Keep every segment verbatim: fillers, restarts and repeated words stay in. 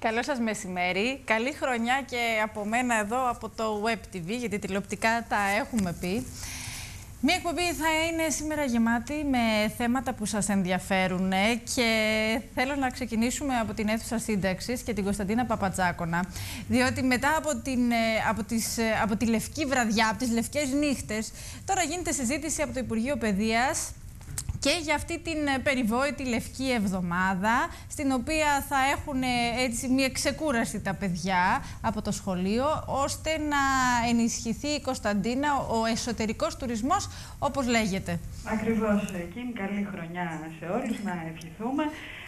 Καλό σας μεσημέρι. Καλή χρονιά και από μένα εδώ από το Web τι βι, γιατί τηλεοπτικά τα έχουμε πει. Μία εκπομπή θα είναι σήμερα γεμάτη με θέματα που σας ενδιαφέρουν και θέλω να ξεκινήσουμε από την αίθουσα σύνταξης και την Κωνσταντίνα Παπατζάκονα, διότι μετά από, την, από, τις, από τη λευκή βραδιά, από τις λευκές νύχτες, τώρα γίνεται συζήτηση από το Υπουργείο Παιδείας και για αυτή την περιβόητη λευκή εβδομάδα, στην οποία θα έχουν έτσι μια ξεκούραση τα παιδιά από το σχολείο, ώστε να ενισχυθεί η Κωνσταντίνα, ο εσωτερικός τουρισμός, όπως λέγεται. Ακριβώς, Κιμ, καλή χρονιά σε όλους, να ευχηθούμε.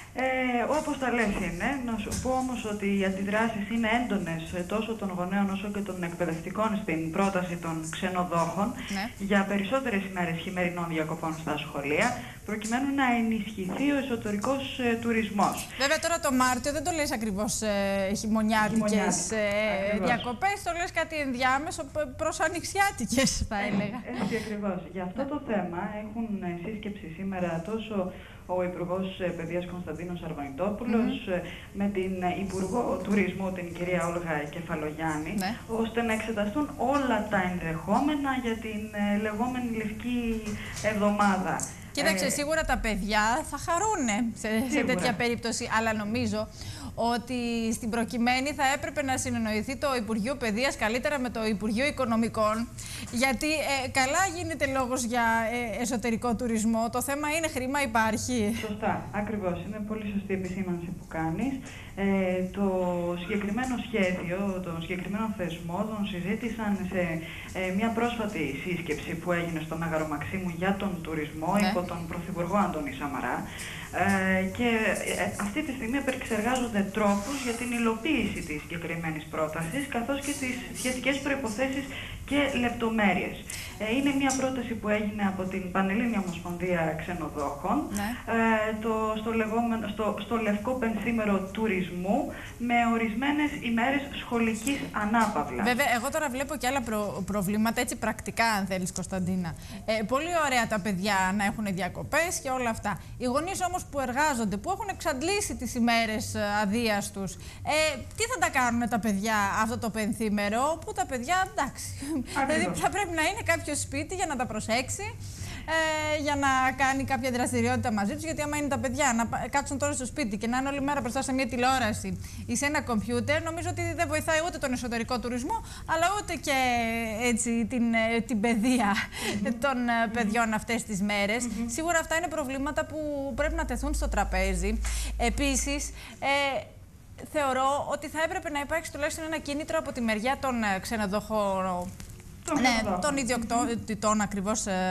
Ε, όπως τα λες είναι, να σου πω όμως ότι οι αντιδράσεις είναι έντονες τόσο των γονέων όσο και των εκπαιδευτικών στην πρόταση των ξενοδόχων, ναι, για περισσότερες ημέρες χειμερινών διακοπών στα σχολεία, προκειμένου να ενισχυθεί ο εσωτερικός ε, τουρισμός. Βέβαια τώρα το Μάρτιο δεν το λες ακριβώς ε, χειμωνιάτικες ε, διακοπές, το λες κάτι ενδιάμεσο προς ανοιξιάτικες, θα έλεγα. Ε, έτσι ακριβώς. Για αυτό το θέμα έχουν σύσκεψη σήμερα τόσο ο Υπουργός Παιδείας Κωνσταντίνος Αρβανιτόπουλος mm-hmm. με την Υπουργό Τουρισμού, την κυρία Όλγα Κεφαλογιάννη, ναι, ώστε να εξεταστούν όλα τα ενδεχόμενα για την λεγόμενη λευκή εβδομάδα. Κοίταξε, ε, σίγουρα τα παιδιά θα χαρούν σε, σε τέτοια περίπτωση, αλλά νομίζω ότι στην προκειμένη θα έπρεπε να συνεννοηθεί το Υπουργείο Παιδείας καλύτερα με το Υπουργείο Οικονομικών, γιατί ε, καλά γίνεται λόγος για ε, εσωτερικό τουρισμό. Το θέμα είναι χρήμα υπάρχει. Σωστά, ακριβώς. Είναι πολύ σωστή η επισήμανση που κάνεις. Ε, το συγκεκριμένο σχέδιο, τον συγκεκριμένο θεσμό, τον συζήτησαν σε ε, μια πρόσφατη σύσκεψη που έγινε στο Μέγαρο Μαξίμου για τον τουρισμό, ναι, υπό τον Πρωθυπουργό Αντώνη Σαμαρά. Ε, και ε, αυτή τη στιγμή επεξεργάζονται τρόπους για την υλοποίηση της συγκεκριμένης πρότασης, καθώς και τις σχετικές προϋποθέσεις και λεπτομέρειες. Ε, είναι μια πρόταση που έγινε από την Πανελλήνια Ομοσπονδία Ξενοδόχων, ναι, ε, το, στο, λεγόμενο, στο, στο Λευκό Πενθήμερο Τουρισμού, με ορισμένες ημέρες σχολικής ανάπαυλας. Βέβαια, εγώ τώρα βλέπω και άλλα προ, προβλήματα, έτσι πρακτικά, αν θέλεις, Κωνσταντίνα. Ε, πολύ ωραία τα παιδιά να έχουν διακοπές και όλα αυτά. Οι γονείς όμως που εργάζονται, που έχουν εξαντλήσει τις ημέρες αδείας τους, ε, τι θα τα κάνουν τα παιδιά αυτό το πενθήμερο, που τα παιδιά, εντάξει, δηλαδή θα πρέπει να είναι κάποιο σπίτι για να τα προσέξει, ε, για να κάνει κάποια δραστηριότητα μαζί τους, γιατί άμα είναι τα παιδιά να κάτσουν τώρα στο σπίτι και να είναι όλη μέρα μπροστά σε μια τηλεόραση ή σε ένα κομπιούτερ, νομίζω ότι δεν βοηθάει ούτε τον εσωτερικό τουρισμό, αλλά ούτε και έτσι, την, την παιδεία mm-hmm. των mm-hmm. παιδιών αυτές τις μέρες. Mm-hmm. Σίγουρα αυτά είναι προβλήματα που πρέπει να τεθούν στο τραπέζι. Επίσης, ε, θεωρώ ότι θα έπρεπε να υπάρξει τουλάχιστον ένα κίνητρο από τη μεριά των ξενοδοχών, ναι, των ιδιοκτήτων ακριβώς ε,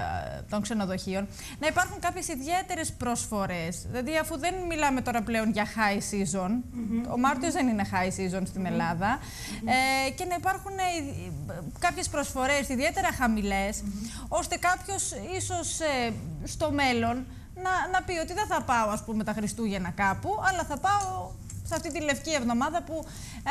των ξενοδοχείων, να υπάρχουν κάποιες ιδιαίτερες προσφορές. Δηλαδή, αφού δεν μιλάμε τώρα πλέον για high season, mm-hmm. ο Μάρτιος δεν είναι high season στην Ελλάδα, mm-hmm. ε, και να υπάρχουν ε, κάποιες προσφορές ιδιαίτερα χαμηλές, mm-hmm. ώστε κάποιος ίσως ε, στο μέλλον να, να πει ότι δεν θα πάω, ας πούμε, τα Χριστούγεννα κάπου, αλλά θα πάω σε αυτή τη λευκή εβδομάδα που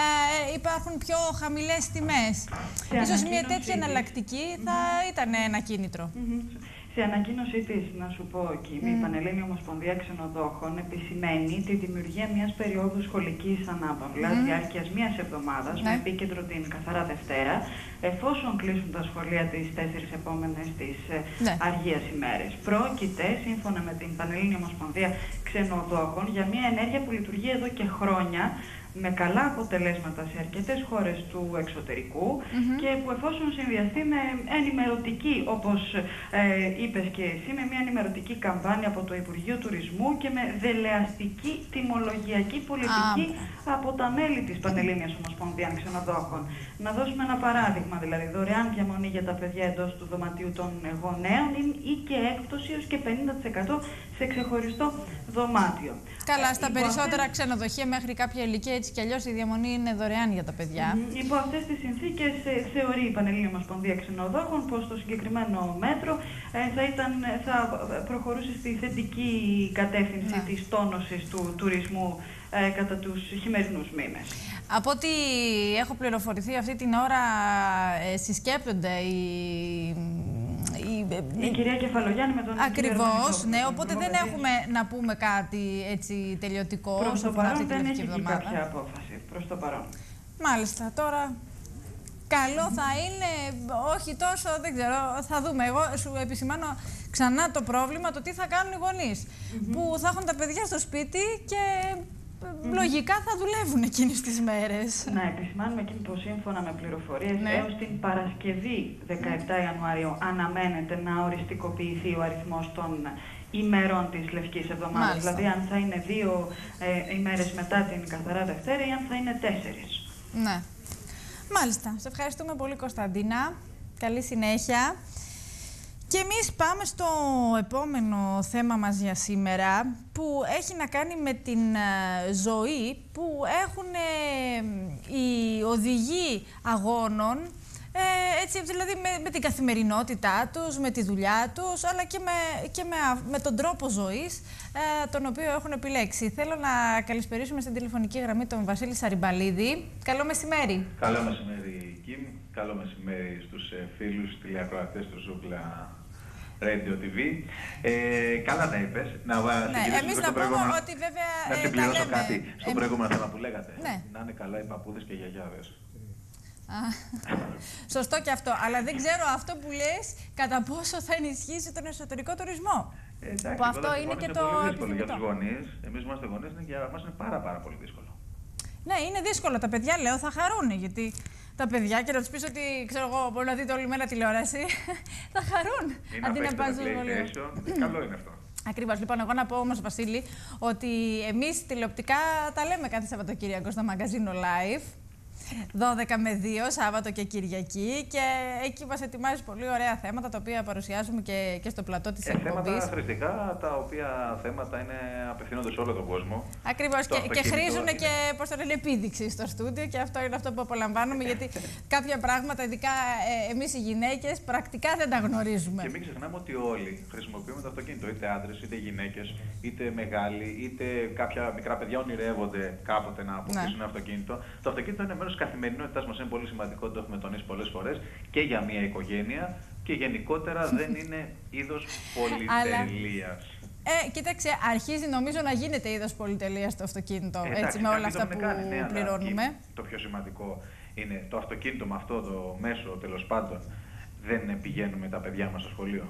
ε, υπάρχουν πιο χαμηλές τιμές. Ίσως μια τέτοια εναλλακτική mm-hmm. θα ήταν ένα κίνητρο. Mm-hmm. Σε ανακοίνωσή της, να σου πω, Κιμ, mm. η Πανελλήνια Ομοσπονδία Ξενοδόχων επισημαίνει τη δημιουργία μιας περίοδου σχολικής ανάπαυλας mm. διάρκειας μιας εβδομάδας, mm. με επίκεντρο την καθαρά Δευτέρα, εφόσον κλείσουν τα σχολεία τις τέσσερις επόμενες τις mm. αργίας ημέρες. Πρόκειται, σύμφωνα με την Πανελλήνια Ομοσπονδία Ξενοδόχων, για μια ενέργεια που λειτουργεί εδώ και χρόνια, με καλά αποτελέσματα σε αρκετές χώρες του εξωτερικού mm-hmm. και που εφόσον συνδυαστεί με ενημερωτική, όπως ε, είπες και εσύ, με μια ενημερωτική καμπάνια από το Υπουργείο Τουρισμού και με δελεαστική τιμολογιακή πολιτική ah. από τα μέλη της Πανελλήνιας Ομοσπονδίας Ξενοδόχων. Να δώσουμε ένα παράδειγμα, δηλαδή δωρεάν διαμονή για τα παιδιά εντός του δωματίου των γονέων ή και έκπτωση έως και πενήντα τοις εκατό σε ξεχωριστό δωμάτιο. Καλά, στα περισσότερα αυτές... ξενοδοχεία μέχρι κάποια ηλικία, έτσι κι αλλιώς η διαμονή είναι δωρεάν για τα παιδιά. Mm-hmm. Υπό αυτές τις συνθήκες ε, θεωρεί η Πανελλήνια Ομοσπονδία Ξενοδόχων πως το συγκεκριμένο μέτρο ε, θα, ήταν, θα προχωρούσε στη θετική κατεύθυνση yeah. της τόνωσης του τουρισμού ε, κατά τους χειμερινούς μήνες. Από ό,τι έχω πληροφορηθεί αυτή την ώρα ε, συσκέπτονται οι η, η κυρία Κεφαλογιάννη με τον Ακριβώς, ναι, οπότε δεν έχουμε να πούμε κάτι έτσι τελειωτικό όσο αφορά αυτή την τελική εβδομάδα. Δεν έχει κάποια απόφαση προς το παρόν. Μάλιστα, τώρα καλό θα είναι, όχι τόσο, δεν ξέρω, θα δούμε. Εγώ σου επισημάνω ξανά το πρόβλημα, το τι θα κάνουν οι γονείς, mm-hmm. που θα έχουν τα παιδιά στο σπίτι και mm-hmm. λογικά θα δουλεύουν εκείνες τις μέρες. Να επισημάνουμε εκείνη πως σύμφωνα με πληροφορίες, ναι. έως την Παρασκευή δεκαεπτά Ιανουαρίου αναμένεται να οριστικοποιηθεί ο αριθμός των ημερών της Λευκής Εβδομάδας. Μάλιστα. Δηλαδή αν θα είναι δύο ε, ημέρες μετά την Καθαρά Δευτέρα ή αν θα είναι τέσσερις. Ναι. Μάλιστα. Σε ευχαριστούμε πολύ, Κωνσταντίνα. Καλή συνέχεια. Και εμείς πάμε στο επόμενο θέμα μας για σήμερα, που έχει να κάνει με την ζωή που έχουν οι οδηγοί αγώνων, ε, έτσι, δηλαδή με, με την καθημερινότητά τους, με τη δουλειά τους, αλλά και με, και με, με τον τρόπο ζωής ε, τον οποίο έχουν επιλέξει. Θέλω να καλησπερίσουμε στην τηλεφωνική γραμμή τον Βασίλη Σαριμπαλίδη. Καλό μεσημέρι. Καλό μεσημέρι, Κιμ. Καλό μεσημέρι στους ε, φίλους τηλεακροατές του Ζούγκλα Radio τι βι. Ε, καλά τα είπες. Να, ναι, εμείς να πούμε ότι βέβαια να ε, συμπληρώσω κάτι στο ε, προηγούμενο θέμα που λέγατε. Ναι. Να είναι καλά οι παππούδες και οι γιαγιάδες. Σωστό και αυτό, αλλά δεν ξέρω αυτό που λες κατά πόσο θα ενισχύσει τον εσωτερικό τουρισμό. Ε, εντάξει, που αυτό είναι και είναι το πολύ δύσκολο επιθυμητό. για τους γονείς. Εμείς είμαστε γονείς, για μας είναι πάρα, πάρα πολύ δύσκολο. Ναι, είναι δύσκολο. Τα παιδιά, λέω, θα χαρούν, γιατί τα παιδιά, και να τους πεις ότι, ξέρω εγώ, μπορεί να δείτε όλη μέρα τηλεόραση, θα χαρούν. Είναι αντί να πάνε στο σχολείο. Καλό είναι αυτό. Ακριβώς. Λοιπόν, εγώ να πω όμως, Βασίλη, ότι εμείς τηλεοπτικά τα λέμε κάθε Σαββατοκύριακο στο μαγκαζίνο Live. δώδεκα με δύο, Σάββατο και Κυριακή, και εκεί μας ετοιμάζεις πολύ ωραία θέματα τα οποία παρουσιάζουμε και, και στο πλατό της ε, εκπομπής. Θέματα χρηστικά, τα οποία θέματα είναι, απευθύνονται σε όλο τον κόσμο. Ακριβώς, και, και χρήζουν είναι... και πώς το λένε, επίδειξη στο στούντιο, και αυτό είναι αυτό που απολαμβάνουμε, γιατί κάποια πράγματα, ειδικά ε, εμείς οι γυναίκες, πρακτικά δεν τα γνωρίζουμε. Και μην ξεχνάμε ότι όλοι χρησιμοποιούμε το αυτοκίνητο, είτε άντρες, είτε γυναίκες, είτε μεγάλοι, είτε κάποια μικρά παιδιά ονειρεύονται κάποτε να αποκτήσουν ναι. αυτοκίνητο. Το αυτοκίνητο είναι μέρος της καθημερινότητάς μας, είναι πολύ σημαντικό, το έχουμε τονίσει πολλές φορές, και για μια οικογένεια, και γενικότερα δεν είναι είδος πολυτελείας. Ε, κοίταξε, αρχίζει νομίζω να γίνεται είδος πολυτελείας το αυτοκίνητο, ε, έτσι, με όλα αυτά που κάνει, ναι, πληρώνουμε. Αλλά το πιο σημαντικό είναι το αυτοκίνητο με αυτό το μέσο, τέλος πάντων, δεν πηγαίνουμε τα παιδιά μας στο σχολείο.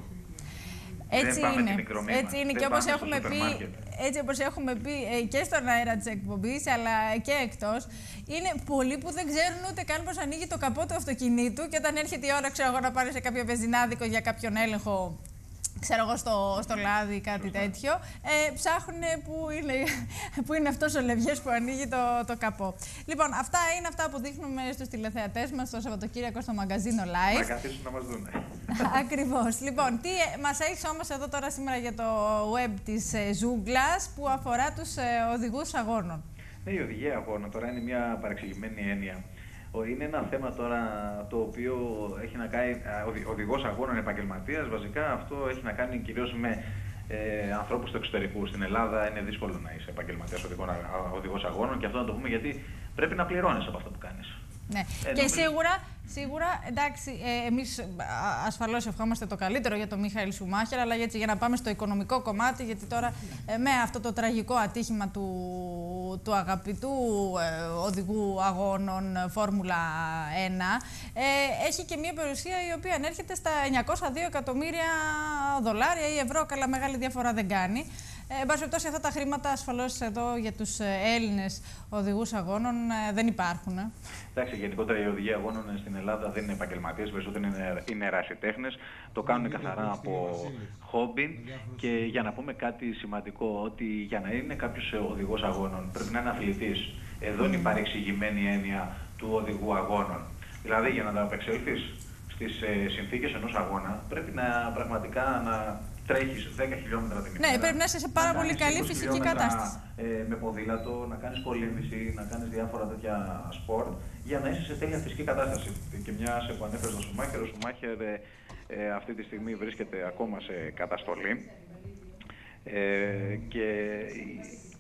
Έτσι είναι. Έτσι είναι, και όπως έχουμε, πει, έτσι όπως έχουμε πει ε, και στον αέρα της εκπομπής, αλλά και εκτός, είναι πολλοί που δεν ξέρουν ούτε καν πώς ανοίγει το καπό του αυτοκινήτου, και όταν έρχεται η ώρα, ξέρω εγώ, να πάρει σε κάποιο βενζινάδικο για κάποιον έλεγχο, ξέρω εγώ, στο, στο λάδι ή κάτι τέτοιο, ε, ψάχνουν που είναι, που είναι αυτός ο λευγές που ανοίγει το, το καπό. Λοιπόν, αυτά είναι αυτά που δείχνουμε στους τηλεθεατές μας το Σαββατοκύριακο στο μαγκαζίνο Live. Να καθίσουν να μας δούνε. Ακριβώς. Λοιπόν, τι μας έχεις όμως εδώ τώρα σήμερα για το web της ε, Ζούγκλας, που αφορά τους ε, οδηγούς αγώνων. Ναι, η οδηγία αγώνων τώρα είναι μια παρεξηγημένη έννοια. Είναι ένα θέμα τώρα το οποίο έχει να κάνει, οδηγός αγώνων επαγγελματίας, βασικά αυτό έχει να κάνει κυρίως με ε, ανθρώπους του εξωτερικού. Στην Ελλάδα είναι δύσκολο να είσαι επαγγελματίας οδηγός αγώνων, και αυτό να το πούμε γιατί πρέπει να πληρώνεις από αυτό που κάνεις. Ναι. Ε, και νομίζω... σίγουρα, σίγουρα, εντάξει, ε, εμείς ασφαλώς ευχόμαστε το καλύτερο για τον Μίχαελ Σουμάχερ, αλλά έτσι, για να πάμε στο οικονομικό κομμάτι, γιατί τώρα ε, με αυτό το τραγικό ατύχημα του, του αγαπητού ε, οδηγού αγώνων Φόρμουλα ένα, ε, έχει και μια περιουσία η οποία ανέρχεται στα εννιακόσια δύο εκατομμύρια δολάρια ή ευρώ, καλά μεγάλη διαφορά δεν κάνει. Ε, εν πάση περιπτώσει, αυτά τα χρήματα ασφαλώς εδώ για τους Έλληνες οδηγούς αγώνων ε, δεν υπάρχουν. Ε. Εντάξει, γενικότερα οι οδηγοί αγώνων στην Ελλάδα δεν είναι επαγγελματίες, περισσότερο είναι, είναι ερασιτέχνες. Το κάνουν καθαρά από χόμπι. Και για να πούμε κάτι σημαντικό, ότι για να είναι κάποιος οδηγός αγώνων πρέπει να είναι αθλητής. Εδώ είναι η παρεξηγημένη έννοια του οδηγού αγώνων. Δηλαδή, για να τα απεξέλθεις στις ε, συνθήκες ενός αγώνα, πρέπει να πραγματικά να τρέχεις δέκα χιλιόμετρα την ημέρα. Ναι, πρέπει να είσαι σε πάρα πολύ καλή φυσική κατάσταση. Ε, με ποδήλατο, να κάνεις κολύμβηση, να κάνεις διάφορα τέτοια σπορτ, για να είσαι σε τέλεια φυσική κατάσταση. Και μια που ανέφερε στον Σουμάχερ, ο Σουμάχερ ε, ε, αυτή τη στιγμή βρίσκεται ακόμα σε καταστολή. Ε, και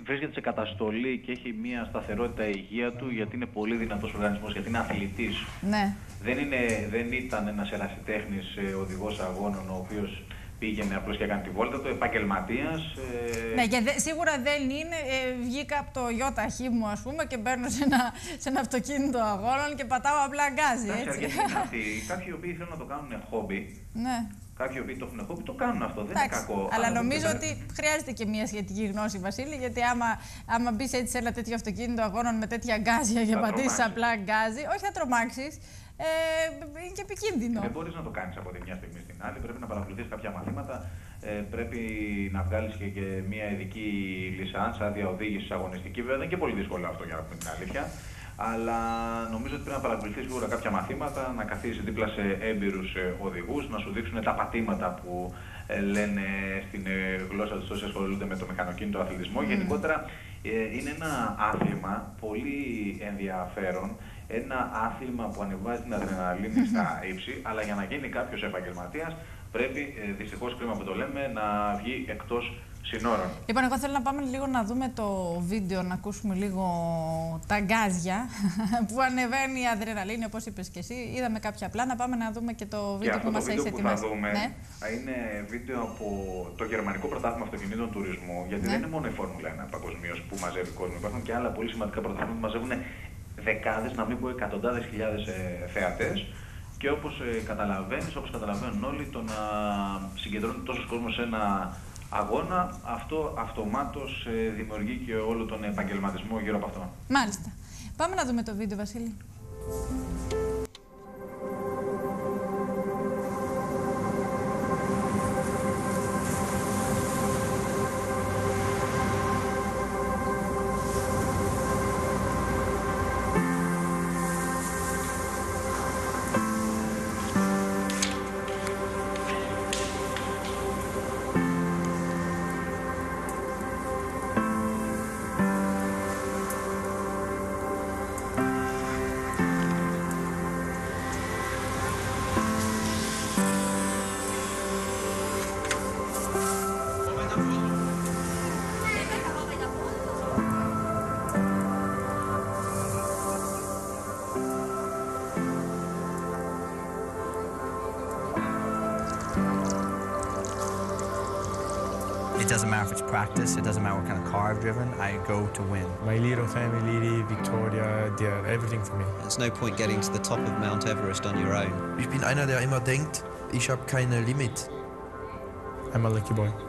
βρίσκεται σε καταστολή και έχει μια σταθερότητα η υγεία του, γιατί είναι πολύ δυνατός οργανισμός, γιατί είναι αθλητής. Ναι. Δεν, είναι, δεν ήταν ένας ερασιτέχνης οδηγός αγώνων, ο οποίος πήγαινε απλώς και έκανε τη βόλτα του, επαγγελματίας. Ε... Ναι, και δε, σίγουρα δεν είναι. Ε, βγήκα από το ΙΟΤΑΧΗ μου, ας πούμε, και μπαίνω σε ένα, σε ένα αυτοκίνητο αγώνων και πατάω απλά γκάζι. Εντάξει, αρκετοί είναι αυτοί. Κάποιοι οι οποίοι θέλουν να το κάνουν χόμπι. Ναι. Κάποιοι οι οποίοι το έχουν χόμπι το κάνουν αυτό. Δεν Εντάξει, είναι κακό. αλλά άμα νομίζω δεν... ότι χρειάζεται και μια σχετική γνώση, Βασίλη, γιατί άμα, άμα μπει έτσι σε ένα τέτοιο αυτοκίνητο αγώνων με τέτοια γκάζια και πατήσει απλά γκάζι, όχι θα τρομάξει. Ε, είναι και επικίνδυνο. Δεν μπορείς να το κάνεις από τη μια στιγμή στην άλλη. Πρέπει να παρακολουθείς κάποια μαθήματα. Ε, πρέπει να βγάλεις και, και μια ειδική λισάνς, άδεια οδήγησης αγωνιστική. Βέβαια δεν είναι και πολύ δύσκολο αυτό, για να πούμε την αλήθεια. Αλλά νομίζω ότι πρέπει να παρακολουθείς σίγουρα κάποια μαθήματα, να καθίσεις δίπλα σε έμπειρους οδηγούς, να σου δείξουν τα πατήματα που ε, λένε στην ε, γλώσσα τους όσοι ασχολούνται με το μηχανοκίνητο αθλητισμό. Mm. Γενικότερα ε, είναι ένα άθλημα πολύ ενδιαφέρον. Ένα άθλημα που ανεβάζει την αδρεναλίνη στα ύψη, αλλά για να γίνει κάποιος επαγγελματίας πρέπει, ε, δυστυχώς κρίμα που το λέμε, να βγει εκτός συνόρων. Λοιπόν, εγώ θέλω να πάμε λίγο να δούμε το βίντεο, να ακούσουμε λίγο τα γκάζια που ανεβαίνει η αδρεναλίνη, όπως είπες και εσύ. Είδαμε κάποια πλάνα, πάμε να δούμε και το βίντεο και που μας έχει ετοιμάσει. Αυτό το βίντεο που θα δούμε ναι. είναι βίντεο από το Γερμανικό Πρωτάθλημα Αυτοκινήτων Τουρισμού, γιατί ναι. δεν είναι μόνο η Φόρμουλα ένα παγκοσμίως που μαζεύει κόσμο. Υπάρχουν και άλλα πολύ σημαντικά πρωταθλήματα που μαζεύουν δεκάδες, να μην πω εκατοντάδες χιλιάδες ε, θεατές. Και όπως ε, καταλαβαίνεις, όπως καταλαβαίνουν όλοι, το να συγκεντρώνει τόσος κόσμος σε ένα αγώνα, αυτό αυτομάτως ε, δημιουργεί και όλο τον επαγγελματισμό γύρω από αυτό. Μάλιστα. Πάμε να δούμε το βίντεο, Βασίλη. It doesn't matter if it's practice, it doesn't matter what kind of car I've driven, I go to win. My little family, Victoria, they're everything for me. There's no point getting to the top of Mount Everest on your own. Ich bin einer, der immer denkt, ich habe keine Limit. I'm a lucky boy.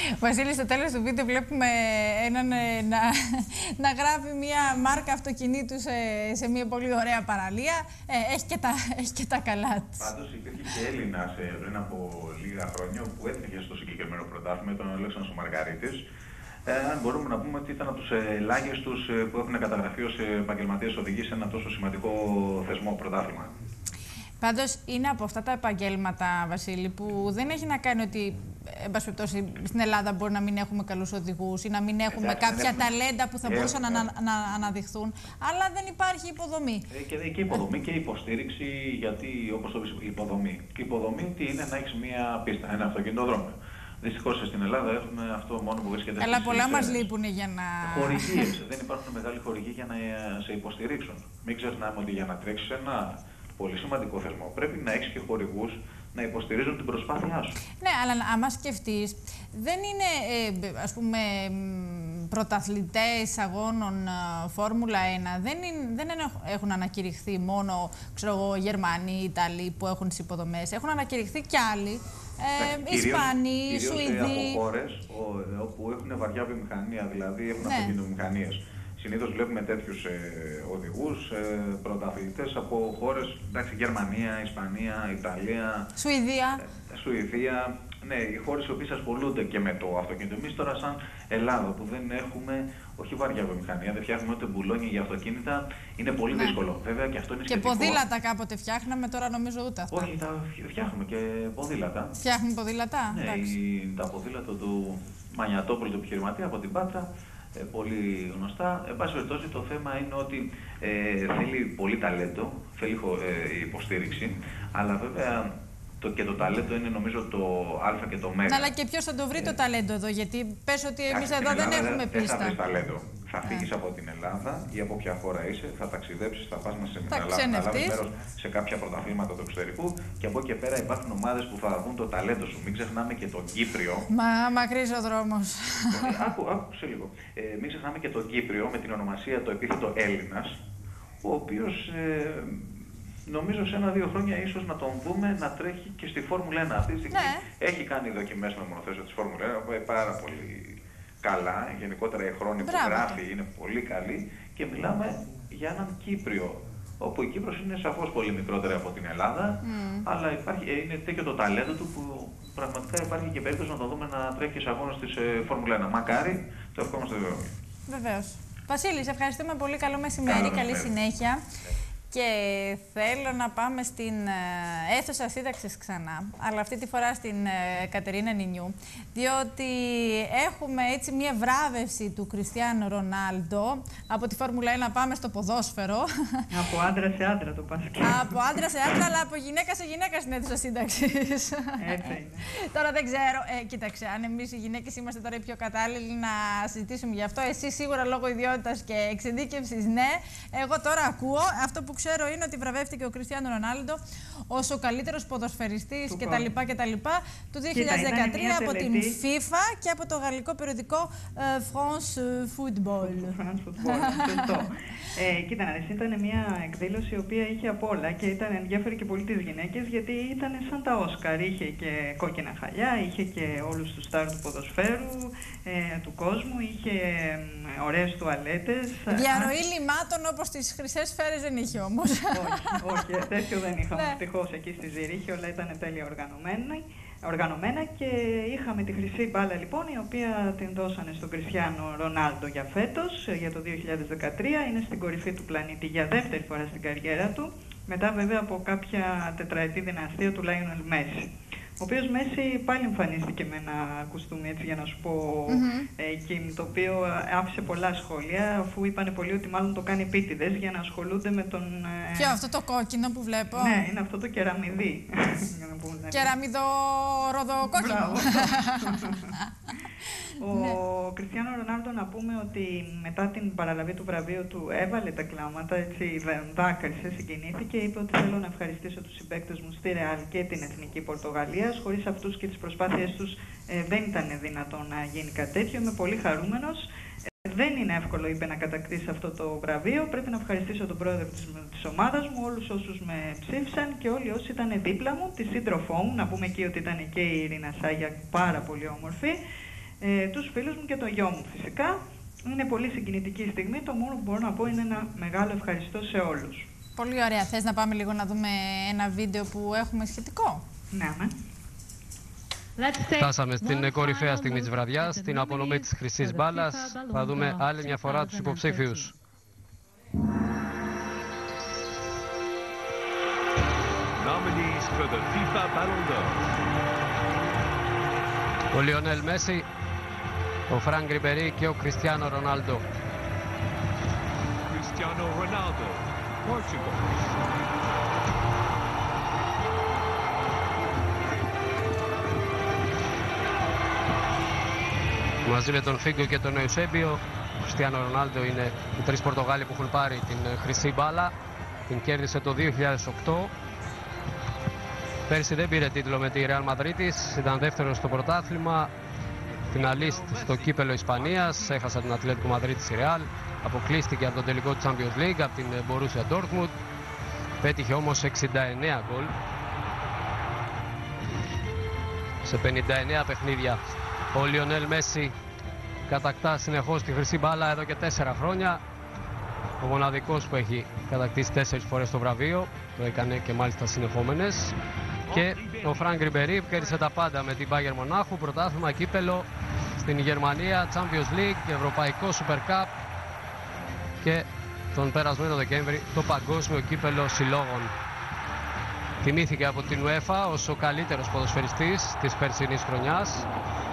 Βασίλη, στο τέλος του βίντεο βλέπουμε έναν να, να γράφει μια μάρκα αυτοκινήτου σε, σε μια πολύ ωραία παραλία. Ε, έχει, και τα, έχει και τα καλά της. Πάντως υπήρχε και Έλληνας ε, πριν από λίγα χρόνια που έτρεχε στο συγκεκριμένο πρωτάθλημα, τον Αλέξανδρος Μαργαρίτης. Ε, μπορούμε να πούμε ότι ήταν από τους ελάχιστους που έχουν καταγραφεί ως επαγγελματίες οδηγοί σε ένα τόσο σημαντικό θεσμό πρωτάθλημα. Πάντως είναι από αυτά τα επαγγέλματα, Βασίλη, που δεν έχει να κάνει ότι εν πάση περιπτώσει, στην Ελλάδα μπορεί να μην έχουμε καλούς οδηγούς ή να μην έχουμε Εντάξει, κάποια έχουμε... ταλέντα που θα έχουμε... μπορούσαν να, να, να αναδειχθούν, αλλά δεν υπάρχει υποδομή. Ε, και, και υποδομή και υποστήριξη, γιατί όπως το είπες, υποδομή. Η υποδομή τι είναι να έχεις μία πίστα, ένα αυτοκινητόδρομο. Δυστυχώς στην Ελλάδα έχουμε αυτό μόνο που βρίσκεται. Αλλά πολλά μας λείπουν για να. Χορηγίες. Δεν υπάρχουν μεγάλοι χορηγοί για να σε υποστηρίξουν. Μην ξεχνάμε ότι για να τρέξεις ένα πολύ σημαντικό θεσμό πρέπει να έχεις και χορηγούς να υποστηρίζουν την προσπάθειά σου. Ναι, αλλά άμα σκεφτείς, δεν είναι ε, ας πούμε πρωταθλητές αγώνων Φόρμουλα ένα, δεν, είναι, δεν έχουν ανακηρυχθεί μόνο ξέρω εγώ, Γερμανοί, Ιταλοί που έχουν τις υποδομές, έχουν ανακηρυχθεί κι άλλοι. Ε, Ισπανοί, Σουηδοί. Από χώρες όπου έχουν βαριά βιομηχανία, δηλαδή έχουν ναι. αυτοκινητομηχανίες. Συνήθως βλέπουμε τέτοιους ε, οδηγούς, ε, πρωταθλητές από χώρες, εντάξει, Γερμανία, Ισπανία, Ιταλία, Σουηδία. Ε, Σουηδία. Ναι, οι χώρες οι οποίες ασχολούνται και με το αυτοκίνητο. Εμείς τώρα σαν Ελλάδα που δεν έχουμε, όχι βαριά βιομηχανία, δεν φτιάχνουμε ούτε μπουλόνια για αυτοκίνητα, είναι πολύ ναι. δύσκολο. Βέβαια και αυτό είναι σχετικό. Και ποδήλατα κάποτε φτιάχναμε, τώρα νομίζω ούτε αυτά. Όχι, τα φτιάχνουμε και ποδήλατα. Φτιάχνουμε ποδήλατα. Ναι, η, τα ποδήλατα του Μανιατόπουλου, του επιχειρηματία από την Πάτρα, ε, πολύ γνωστά. Εν πάση περιπτώσει, το θέμα είναι ότι ε, θέλει πολύ ταλέντο, θέλει ε, υποστήριξη, αλλά βέβαια το, και το ταλέντο είναι νομίζω το α και το μέγα. Αλλά και ποιος θα το βρει ε, το ταλέντο εδώ, γιατί πες ότι εμείς εδώ δεν Ελλάδα, έχουμε πίστα. Δεν θα βρεις ταλέντο. Θα φύγεις από την Ελλάδα ή από ποια χώρα είσαι, θα ταξιδέψεις, θα πας να σε λάβεις μέρος σε κάποια πρωταθλήματα του εξωτερικού και από εκεί και πέρα υπάρχουν ομάδες που θα δουν το ταλέντο σου. Μην ξεχνάμε και τον Κύπριο. Μα μακρύς ο δρόμος. Άκου, άκουσε λίγο. Ε, μην ξεχνάμε και τον Κύπριο με την ονομασία, το επίθετο Έλληνας, ο οποίος ε, νομίζω σε ένα-δύο χρόνια ίσως να τον δούμε να τρέχει και στη Φόρμουλα ένα. Αυτή τη στιγμή ναι. έχει κάνει δοκιμές με μονοθέσιο της Φόρμουλα ένα, πάρα πολύ καλά. Γενικότερα η χρόνη που γράφει είναι πολύ καλή και μιλάμε για έναν Κύπριο, όπου η Κύπρος είναι σαφώς πολύ μικρότερη από την Ελλάδα, mm. αλλά υπάρχει, είναι τέτοιο το ταλέντο του που πραγματικά υπάρχει και περίπτωση να το δούμε να τρέχει σε αγώνες της ε, Φόρμουλα ένα. Μακάρι, το ευχόμαστε βέβαια. Βεβαίως. Βασίλη, σε ευχαριστούμε πολύ. Καλό μεσημέρι, καλό καλή μεσημέρι. συνέχεια. Και θέλω να πάμε στην αίθουσα σύνταξης ξανά, αλλά αυτή τη φορά στην Κατερίνα Νινιού, διότι έχουμε έτσι μια βράβευση του Κριστιάνο Ρονάλντο. Από τη Φόρμουλα ένα πάμε στο ποδόσφαιρο. Από άντρα σε άντρα το μπάσκετ. Από άντρα σε άντρα, αλλά από γυναίκα σε γυναίκα στην αίθουσα σύνταξης. Έτσι είναι. Τώρα δεν ξέρω, ε, κοίταξε, αν εμείς οι γυναίκες είμαστε τώρα οι πιο κατάλληλοι να συζητήσουμε γι' αυτό, εσύ σίγουρα λόγω ιδιότητας και εξειδίκευσης ναι. Εγώ τώρα ακούω αυτό που ξέρω είναι ότι βραβεύτηκε ο Κριστιάνο Ρονάλντο ως ο καλύτερος ποδοσφαιριστής κτλ. του δύο χιλιάδες δεκατρία από την FIFA και από το γαλλικό περιοδικό uh, France Football. France Football, σωστό. ε, κοίτα να δεις, ήταν μια εκδήλωση η οποία είχε απ' όλα και ήταν ενδιαφέρει και πολύ τις γυναίκες γιατί ήταν σαν τα Όσκαρ. Είχε και κόκκινα χαλιά, είχε και όλους τους στάρ του ποδοσφαίρου, ε, του κόσμου, είχε ε, ωραίες τουαλέτες. Διαρροή λιμάτων όπως τις χρυσές σφαίρες δεν είχε όμως. όχι, όχι, τέτοιο δεν είχαμε. Ευτυχώς εκεί στη Ζηρίχη όλα ήταν τέλεια οργανωμένα, οργανωμένα και είχαμε τη χρυσή μπάλα λοιπόν, η οποία την δώσανε στον Κριστιάνο Ρονάλντο για φέτος, για το δύο χιλιάδες δεκατρία. Είναι στην κορυφή του πλανήτη για δεύτερη φορά στην καριέρα του, μετά βέβαια από κάποια τετραετή δυναστεία του Λάιονελ Μέση. Ο οποίος Μέση πάλι εμφανίστηκε με ένα κουστούμι, έτσι για να σου πω, mm-hmm. εκείνη, το οποίο άφησε πολλά σχόλια, αφού είπανε πολλοί ότι μάλλον το κάνει επίτηδες για να ασχολούνται με τον... Ποιο, αυτό το κόκκινο που βλέπω? Ναι, είναι αυτό το κεραμιδί. Κεραμιδο-ροδοκόκκινο. Ο ναι. Κριστιάνο Ρονάλντο, να πούμε ότι μετά την παραλαβή του βραβείου του έβαλε τα κλάματα, έτσι δάκρυσε, συγκινήθηκε, είπε ότι θέλω να ευχαριστήσω τους συμπαίκτες μου στη Ρεάλ και την Εθνική Πορτογαλίας. Χωρίς αυτούς και τις προσπάθειές τους ε, δεν ήταν δυνατόν να γίνει κάτι τέτοιο. Είμαι πολύ χαρούμενος. Ε, δεν είναι εύκολο, είπε, να κατακτήσει αυτό το βραβείο. Πρέπει να ευχαριστήσω τον πρόεδρο της, της ομάδας μου, όλους όσους με ψήφισαν και όλοι όσοι ήταν δίπλα μου, τη σύντροφό μου. Να πούμε εκεί ότι ήταν και η Ειρήνα Σάγια, πάρα πολύ όμορφη. ε, τους φίλους μου και το γιο μου φυσικά. Είναι πολύ συγκινητική στιγμή, το μόνο που μπορώ να πω είναι ένα μεγάλο ευχαριστώ σε όλους. Πολύ ωραία. Θες να πάμε λίγο να δούμε ένα βίντεο που έχουμε σχετικό? Ναι, ναι. Φτάσαμε στην κορυφαία στιγμή της βραδιάς, την απονομή της χρυσής μπάλας. Θα δούμε άλλη μια φορά τους υποψήφιους. Ο Λιονέλ Μέση, ο Φρανκ Ριμπερί και ο Κριστιάνο Ρονάλντο. Μαζί με τον Φίγκο και τον Εουσέμπιο, ο Κριστιάνο Ρονάλντο είναι οι τρεις Πορτογάλοι που έχουν πάρει την χρυσή μπάλα. Την κέρδισε το δύο χιλιάδες οκτώ. Πέρσι δεν πήρε τίτλο με τη Ρεάλ Μαδρίτης, ήταν δεύτερος στο πρωτάθλημα. Φιναλίστ στο κύπελο Ισπανίας, έχασε την Ατλέτικο Μαδρίτης η Ρεάλ. Αποκλείστηκε από τον τελικό του Champions League, από την Borussia Dortmund. Πέτυχε όμως εξήντα εννέα γκολ σε πενήντα εννέα παιχνίδια. Ο Λιονέλ Μέση κατακτά συνεχώς τη χρυσή μπάλα εδώ και τέσσερα χρόνια. Ο μοναδικός που έχει κατακτήσει τέσσερις φορές το βραβείο, το έκανε και μάλιστα συνεχόμενες. Και ο Φρανκ Ριμπερί κέρδισε τα πάντα με την Bayern Μονάχου, πρωτάθλημα, κύπελο στην Γερμανία, Champions League, Ευρωπαϊκό Super Cup και τον περασμένο Δεκέμβρη το Παγκόσμιο Κύπελο Συλλόγων. Τιμήθηκε από την UEFA ως ο καλύτερος ποδοσφαιριστής της περσινής χρονιάς.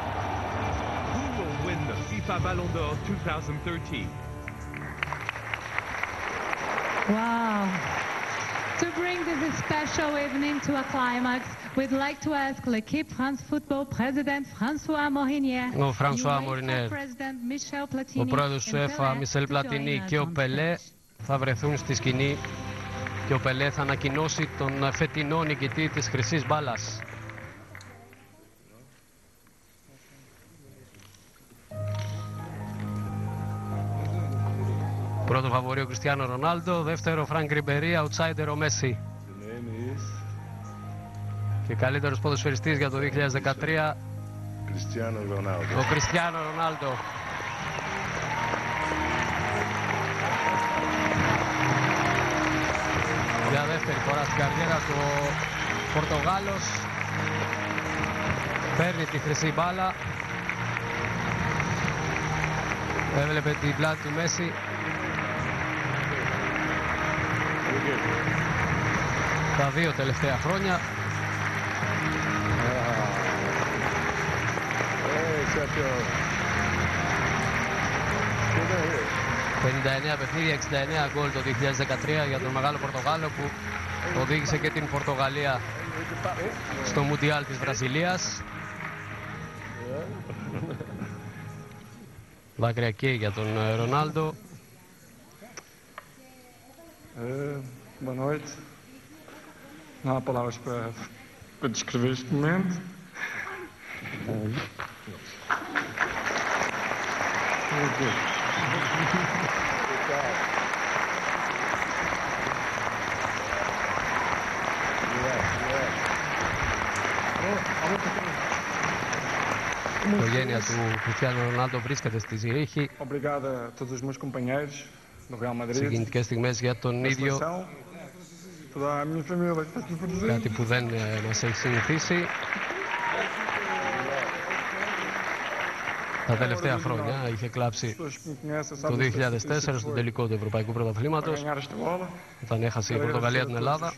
Wow. To bring this special evening to a climax, we'd like to ask l'équipe France Football President François Morinier, ο Φρανσουά Μορινέρ, ο πρόεδρος του UEFA Μισελ Πλατινί και ο Πελέ θα βρεθούν στη σκηνή και ο Πελέ θα ανακοινώσει τον φετινό νικητή της χρυσής μπάλας. Πρώτο φαβορί ο Κριστιάνο Ρονάλντο, δεύτερο Φρανκ Ριμπερί, outsider ο Μέση. Και καλύτερος ποδοσφαιριστής για το δύο χιλιάδες δεκατρία, ο Κριστιάνο Ρονάλντο. Για δεύτερη φορά στην καριέρα του ο Πορτογάλος παίρνει τη χρυσή μπάλα. Έβλεπε την πλάτη του Μέση. Τα δύο τελευταία χρόνια. πενήντα εννέα παιχνίδια, εξήντα εννέα γκολ το δύο χιλιάδες δεκατρία για τον μεγάλο Πορτογάλο που οδήγησε και την Πορτογαλία στο Μουντιάλ της Βραζιλίας. Δάκρυα και για τον Ρονάλντο. Uh, boa noite. Não há palavras para, para descrever este momento. Η οικογένεια του Κριστιάνο Ρονάλντο βρίσκεται στη Ζηρίχη. Συγκινητικές στιγμές για τον ίδιο. Κάτι που δεν μας έχει συνηθίσει τα τελευταία χρόνια. Είχε κλάψει το δύο χιλιάδες τέσσερα στο τελικό του Ευρωπαϊκού Πρωταθλήματος, όταν έχασε η Πορτογαλία την Ελλάδα.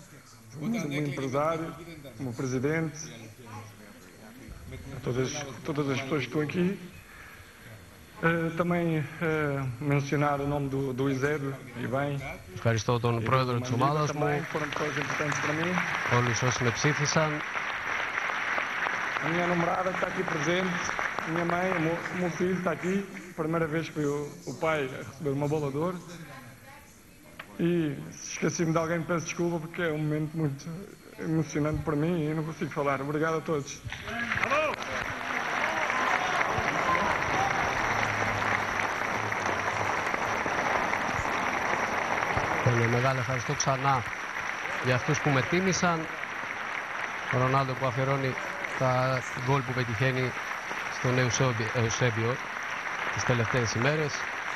Todas, todas as pessoas que estão aqui. Uh, também uh, mencionar o nome do, do Eusébio e bem. Ευχαριστώ τον πρόεδρο της ομάδας μου, όλους όσοι με ψήφισαν. A minha namorada está aqui presente, a minha mãe, o meu, o meu filho está aqui, primeira vez que foi o, o pai a receber uma bola de ouro. E se esqueci-me de alguém, peço desculpa porque é um momento muito emocionante para mim e não consigo falar. Obrigado a todos. Ένα μεγάλο ευχαριστώ ξανά για αυτούς που με τίμησαν. Ο Ρονάλντο που αφιερώνει τα γκολ που πετυχαίνει τον Εουσέμπιο τις τελευταίες ημέρες.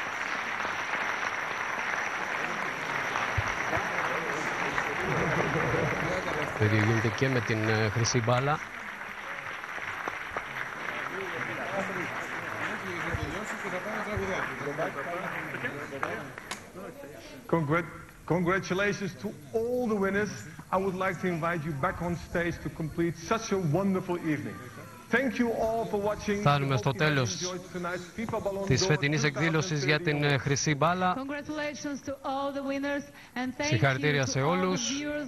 Το ίδιο γίνεται και με την χρυσή μπάλα. Congratulations to all the winners. I would like to invite you back on stage to complete such a wonderful evening. Thank you all for watching. Φτάνουμε στο τέλος της φετινής εκδήλωσης για την χρυσή μπάλα. Συγχαρητήρια σε όλους.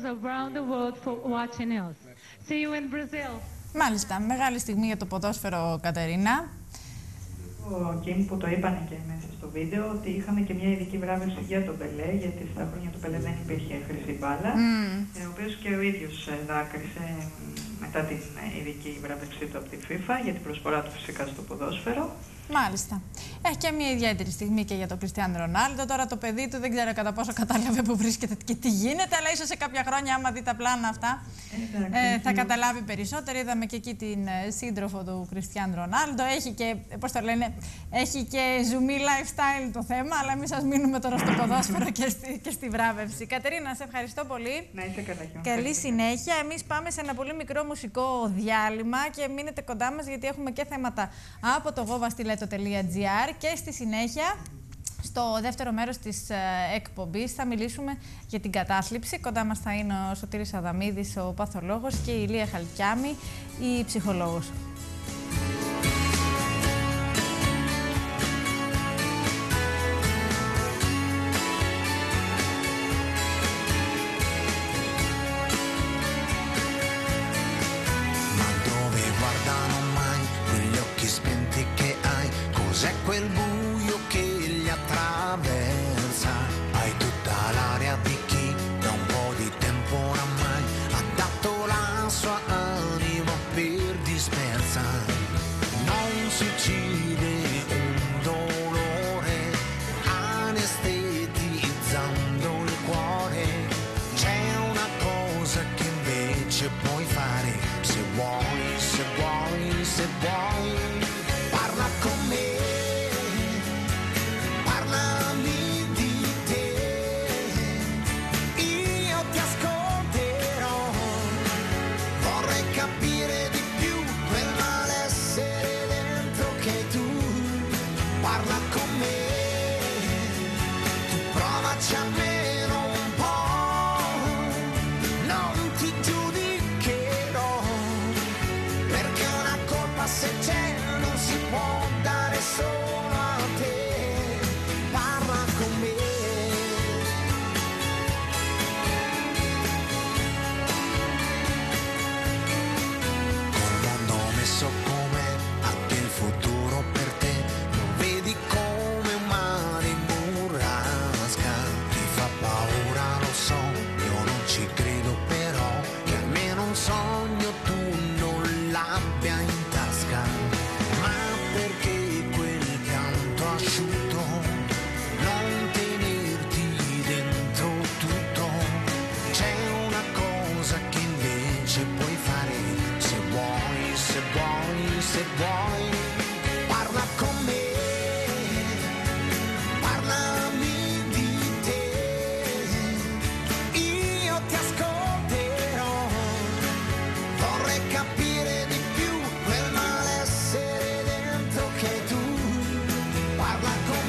Μάλιστα, μεγάλη στιγμή για το ποδόσφαιρο, Κατερίνα. Ο Κιμ που το είπανε και μέσα στο βίντεο ότι είχαμε και μια ειδική βράβευση για τον Πελέ, γιατί στα χρόνια του Πελέ δεν υπήρχε χρυσή μπάλα, mm. ο οποίος και ο ίδιος δάκρυσε μετά την ειδική βράβευσή του από τη FIFA για την προσφορά του φυσικά στο ποδόσφαιρο. Μάλιστα. Έχει και μια ιδιαίτερη στιγμή και για τον Κριστιάνο Ρονάλντο. Τώρα το παιδί του δεν ξέρω κατά πόσο κατάλαβε που βρίσκεται και τι γίνεται, αλλά ίσως σε κάποια χρόνια, άμα δει τα πλάνα αυτά, ε, θα καταλάβει περισσότερο. Είδαμε και εκεί την σύντροφο του Κριστιάνο Ρονάλντο. Έχει και, πώς το λένε, έχει και ζουμί lifestyle το θέμα, αλλά μην σας μείνουμε τώρα στο ποδόσφαιρο και στη, και στη βράβευση. Κατερίνα, σε ευχαριστώ πολύ. Να είστε καλά. Καλή συνέχεια. Εμείς πάμε σε ένα πολύ μικρό μουσικό διάλειμμα και μείνετε κοντά μας, γιατί έχουμε και θέματα από το govastileto.gr και στη συνέχεια, στο δεύτερο μέρος της ε, εκπομπής, θα μιλήσουμε για την κατάθλιψη. Κοντά μας θα είναι ο Σωτήρης Αδαμίδης, ο παθολόγος, και η Ηλία Χαλκιάμη, η ψυχολόγος. Cos'è quel buio che li attraversa? Hai tutta l'aria di chi da un po' di tempo oramai ha dato la sua anima per dispersa. Non si uccide un dolore anestetizzando il cuore. C'è una cosa che invece puoi fare, se vuoi, se vuoi, se vuoi. Parla con me. Capire di più quel malessere dentro che tu parla con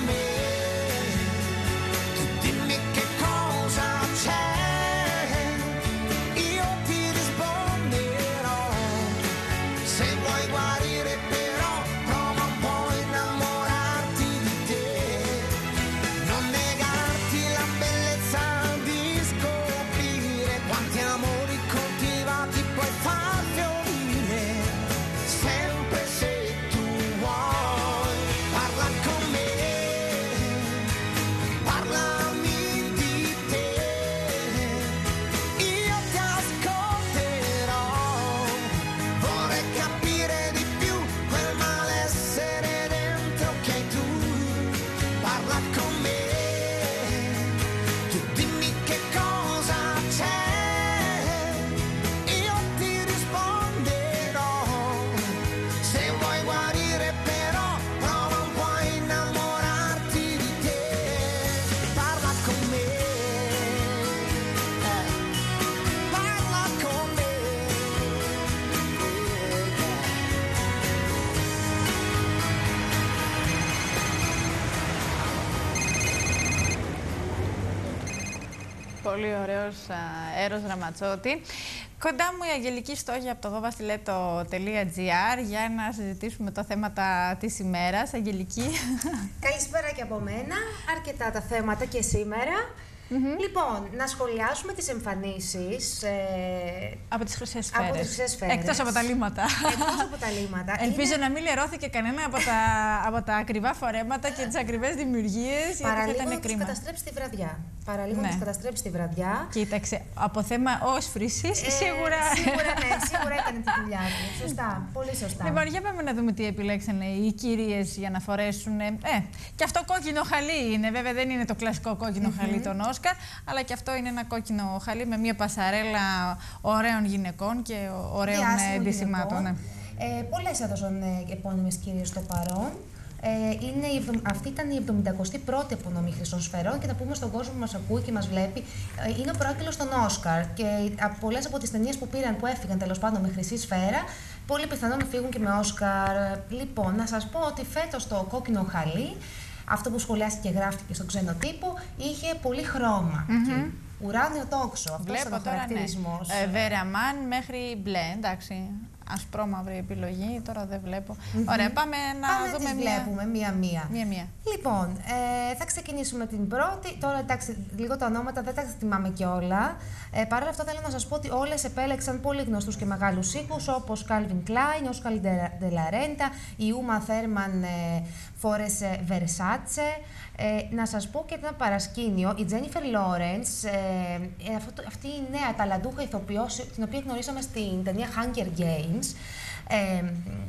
Πολύ ωραίος Έρος Ραματσότη. Κοντά μου η Αγγελική Στόγη από το γοβαστιλέτο τελεία τζι άρ για να συζητήσουμε τα θέματα της ημέρας. Αγγελική. Καλησπέρα και από μένα. Αρκετά τα θέματα και σήμερα. Mm-hmm. Λοιπόν, να σχολιάσουμε τις εμφανίσεις ε... από τις χρυσές σφαίρες. Από τις χρυσές σφαίρες. Εκτός από τα λίματα. Εκτός από τα λίματα. Ελπίζω είναι... να μην λερώθηκε κανένα από τα, από τα ακριβά φορέματα και τις ακριβές δημιουργίες. Παραλίγο να τους καταστρέψει τη βραδιά. Παραλίγο ναι. να τους καταστρέψει τη βραδιά. Κοίταξε, από θέμα όσφρησης, ε, σίγουρα... Σίγουρα, ναι, σίγουρα έκανε τη δουλειά του. Σωστά, πολύ σωστά. Λοιπόν, για πάμε να δούμε τι επιλέξανε οι κυρίες για να φορέσουν. Ε, και αυτό κόκκινο χαλί είναι. Βέβαια δεν είναι το κλασικό κόκκινο mm-hmm. χαλί των Όσκαρ, αλλά και αυτό είναι ένα κόκκινο χαλί με μια πασαρέλα ωραίων γυναικών και ωραίων ντυσιμάτων. Ναι. Ε, πολλές έδωσαν επώνυμες κυρίες στο παρόν. Ε, είναι η, αυτή ήταν η εβδομηκοστή πρώτη απονομή χρυσών σφαιρών και να πούμε στον κόσμο που μας ακούει και μας βλέπει, ε, είναι ο πρόκειλος των Όσκαρ και πολλές από τις ταινίες που πήραν, που έφυγαν τέλος πάντων με χρυσή σφαίρα, πολύ πιθανόν να φύγουν και με Όσκαρ. Λοιπόν, να σας πω ότι φέτος το κόκκινο χαλί, αυτό που σχολιάστηκε και γράφτηκε στον ξένο τύπο, είχε πολύ χρώμα. Mm-hmm. Ουράνιο τόξο, αυτός ήταν ο χαρακτηρισμός. Ναι. Ε, Βεραμάν μέχρι μπλε, εντάξει. Ασπρόμαυρη επιλογή, τώρα δεν βλέπω. Mm-hmm. Ωραία, πάμε να πάμε δούμε τις μία... βλέπουμε μία-μία. Μία-μία. Λοιπόν, ε, θα ξεκινήσουμε την πρώτη. Τώρα, εντάξει, λίγο τα ονόματα δεν τα θυμάμαι κιόλα. Ε, Παρ' όλα αυτά, θέλω να σας πω ότι όλες επέλεξαν πολύ γνωστούς και μεγάλους οίκους, όπως Calvin Klein, Oscar de la Renta, η Uma Thurman ε, φόρεσε Versace. Ε, να σας πω και ένα παρασκήνιο, η Jennifer Lawrence, ε, ε, αυτό, αυτή η νέα ταλαντούχα ηθοποιός, την οποία γνωρίσαμε στην ταινία Hunger Games, ε,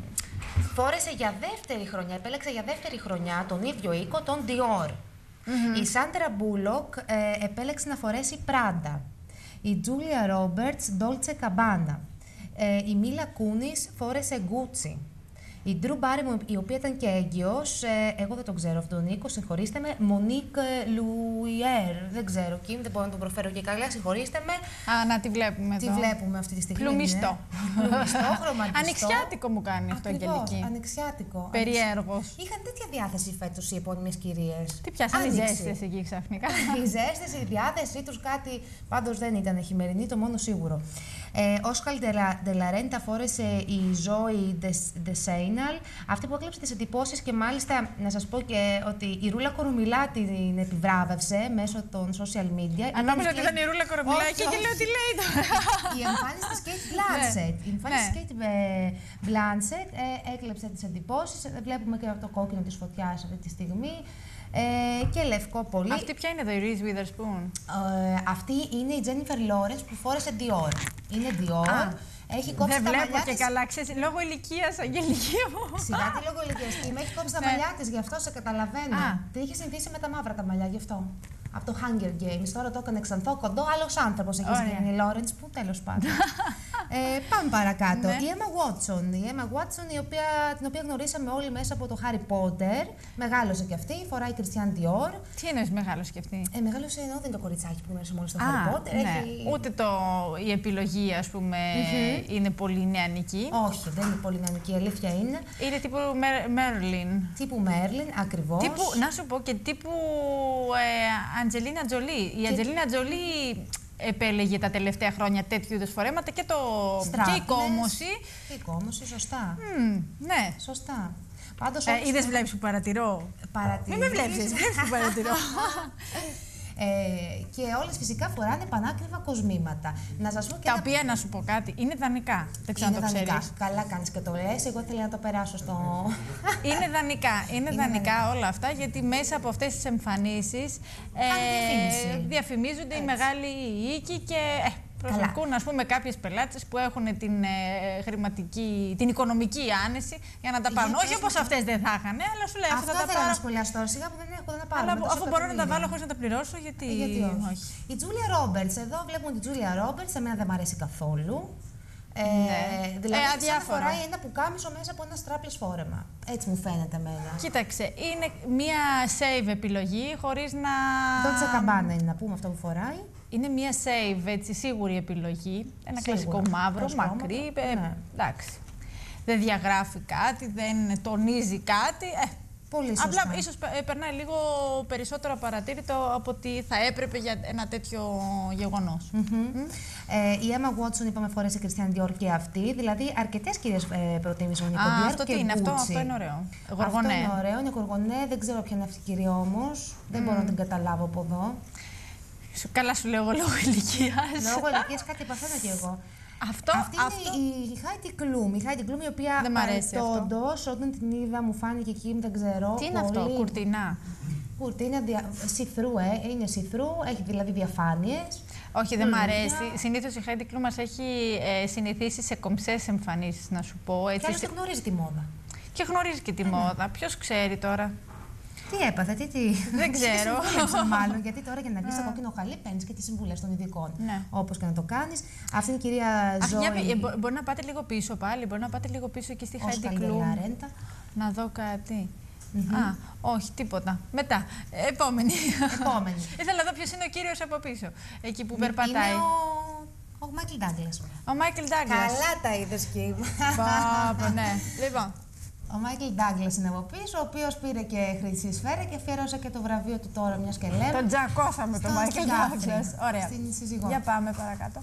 φόρεσε για δεύτερη χρονιά, επέλεξε για δεύτερη χρονιά τον ίδιο οίκο, τον Dior. Mm-hmm. Η Sandra Bullock ε, επέλεξε να φορέσει Prada. Η Julia Roberts, Dolce Gabbana. Ε, η Mila Kunis φόρεσε Gucci. Η Drew Barrymore, η οποία ήταν και έγκυος, ε, εγώ δεν τον ξέρω αυτόν τον Νίκο, συγχωρήστε με, Monique Louier, δεν ξέρω, Kim, δεν μπορώ να τον προφέρω και καλά, συγχωρήστε με. Α, να τη βλέπουμε τη εδώ. Τη βλέπουμε αυτή τη στιγμή. Πλουμιστό. Πλουμιστό, χρωματιστό. Ανοιξιάτικο μου κάνει αυτό, Αγγελική. Ανοιξιάτικο. Περιέργως. Είχαν τέτοια διάθεση φέτος οι επώνυμες κυρίες. Τι πιάσανε οι ζέστες εκεί ξαφνικά. Οι ζέστες, η διάθεσή τους κάτι, πάντως δεν ήταν χειμερινή, το μόνο σίγουρο. Ε, Όσκαρ de la Renta φόρεσε η Zoe Deschanel, αυτή που έκλεψε τις εντυπώσεις και μάλιστα να σας πω και ότι η Ρούλα Κορομιλά την επιβράβευσε μέσω των social media. Αν νόμιζα ότι ήταν η Ρούλα Κορομιλά και λέω τι λέει τώρα. Η εμφάνιση της Kate Blanchett. Η εμφάνιση της Kate Blanchett έκλεψε τις εντυπώσεις. Βλέπουμε και το κόκκινο της φωτιάς αυτή τη στιγμή. Ε, και λευκό πολύ. Αυτή ποια είναι εδώ, η Reese Witherspoon? Ε, αυτή είναι η Jennifer Lawrence που φόρεσε Dior. Είναι Dior. Α, έχει κόψει δεν τα βλέπω μαλλιά και της... καλά, ξέρεις, λόγω ηλικίας, Αγγελική μου. Σιγά τι λόγω ηλικίας. Με έχει κόψει τα ναι. μαλλιά της, γι' αυτό σε καταλαβαίνω. Α. Την είχε συνηθίσει με τα μαύρα τα μαλλιά, γι' αυτό. Από το Hunger Games. Τώρα το έκανε ξανθό, κοντό, άλλος άνθρωπος έχει γίνει η Lawrence, που τέλος πάντων. ε, πάμε παρακάτω. Ναι. Η Emma Watson. Η Emma Watson, η οποία, την οποία γνωρίσαμε όλοι μέσα από το Harry Potter. Μεγάλωσε και αυτή, φοράει Christian Dior. Τι εννοείς μεγάλωσε και αυτή? Ε, μεγάλωσε ενώ δεν είναι το κοριτσάκι που γνώρισε μόλις στο Harry Potter. Ναι. Έχει... Ούτε το, η επιλογή, ας πούμε, mm-hmm. είναι πολύ νεανική. Όχι, δεν είναι πολύ νεανική, η αλήθεια είναι. Είναι τύπου Μέρλιν. Τύπου Μέρλιν, ακριβώς. Τύπου, να σου πω και τύπου Αντζελίνα Τζολί. Η Αντζελίνα Τζολί επέλεγε τα τελευταία χρόνια τέτοιου είδους φορέματα και, το... και η κόμωση. Και η κόμωση, σωστά. Mm, ναι. Σωστά. Πάντως, ε, είδες, βλέπεις που παρατηρώ. Παρατηρείς. Μην με βλέπεις, βλέπεις που παρατηρώ. Ε, και όλες φυσικά φοράνε πανάκριβα κοσμήματα. Να σας πω και τα ένα... οποία, να σου πω κάτι, είναι δανεικά. Δεν ξέρω αν το ξέρεις. Καλά κάνεις και το λες. Εγώ ήθελα να το περάσω στο... Είναι δανεικά. Είναι, είναι δανεικά, δανεικά όλα αυτά, γιατί μέσα από αυτές τις εμφανίσεις ε, διαφημίζονται έτσι οι μεγάλοι οίκοι και... Ε, προσελκύουν, ας πούμε, κάποιες πελάτες που έχουν την, ε, χρηματική, την οικονομική άνεση για να τα πάρουν. Όχι όπως αυτές δεν θα είχαν, αλλά σου λέει αυτό θα τα θέλω πάρω. να σχολιάσω τώρα, σιγά που δεν έχω να πάρω. Αλλά αφού μπορώ να τα βάλω χωρίς να τα πληρώσω, γιατί, ε, γιατί όχι. όχι. Η Julia Roberts, εδώ βλέπουμε τη Julia Roberts, εμένα δεν μου αρέσει καθόλου. Ε, ναι. Δηλαδή, ε, σαν να φοράει ένα πουκάμισο μέσα από ένα strapless φόρεμα. Έτσι μου φαίνεται εμένα. Κοίταξε, είναι μία save επιλογή χωρίς να... Dolce Gabbana είναι να πούμε αυτό που φοράει. Είναι μία save, έτσι, σίγουρη επιλογή. Ένα Σίγουρα. κλασικό μαύρο, μακρύ. Ε, ναι. Εντάξει. Δεν διαγράφει κάτι, δεν τονίζει κάτι. Ε, Πολύ σωστά. Απλά ίσως περνάει λίγο περισσότερο παρατήρητο από ότι θα έπρεπε για ένα τέτοιο γεγονός. Mm-hmm. Mm. Ε, η Emma Watson, είπαμε, φόρεσε Christian Dior και αυτή. Δηλαδή, αρκετές κυρίες ε, προτίμησαν η Nico Dior. Αυτό τι είναι, αυτό, αυτό είναι ωραίο. Γοργονέ. Αυτό είναι ωραίο, είναι γοργονέ. Δεν ξέρω ποια είναι αυτή η κυρία όμως. Mm. Δεν μπορώ να την καταλάβω από εδώ. Καλά σου λέω λόγω ηλικίας. Λόγω ηλικίας κάτι παθαίνω κι εγώ. Αυτό, αυτή αυτό... είναι η Heidi Klum. Η Heidi Klum, η οποία παρεμπιπτόντως, όταν την είδα, μου φάνηκε εκεί, δεν ξέρω. Τι είναι πολύ... αυτό, κουρτινά. Κουρτίνα, δια... see-through, ε. είναι see-through, έχει δηλαδή διαφάνειες. Όχι, δεν μ' αρέσει. Συνήθως η Heidi Klum μας έχει ε, συνηθίσει σε κομψές εμφανίσεις, να σου πω. Έτσι, και άλλωστε σε... γνωρίζει τη μόδα. Και γνωρίζει και τη mm. μόδα. Ποιος ξέρει τώρα. Τι έπαθε, τι, τι. Δεν ξέρω. Μάλλον, γιατί τώρα για να βγει στο κόκκινο χαλί παίρνει και τις συμβουλές των ειδικών. Ναι. Όπως και να το κάνεις. Αυτή είναι η κυρία Ζώη. Αχ, για, μπο, μπορεί να πάτε λίγο πίσω πάλι, μπορεί να πάτε λίγο πίσω εκεί στη Heidi Klum. Να δω κάτι. Mm-hmm. Α, όχι, τίποτα. Μετά. Επόμενη. Επόμενη. Ήθελα να δω ποιος είναι ο κύριος από πίσω. Εκεί που περπατάει. Είναι ο, ο Μάικλ Ντάγκλας. Ο Μάικλ Ντάγκλας. Καλά τα είδες, Κιμ. Πάπα, ναι. Λοιπόν. Ο Μάικλ Ντάγκλας είναι από πίσω, ο οποίος πήρε και χρυσή σφαίρα και αφιέρωσε και το βραβείο του τώρα, μιας και λέμε. Τον τζακώσαμε τον Μάικλ Ντάγκλας. Ωραία. Στην σύζυγό. Για πάμε παρακάτω.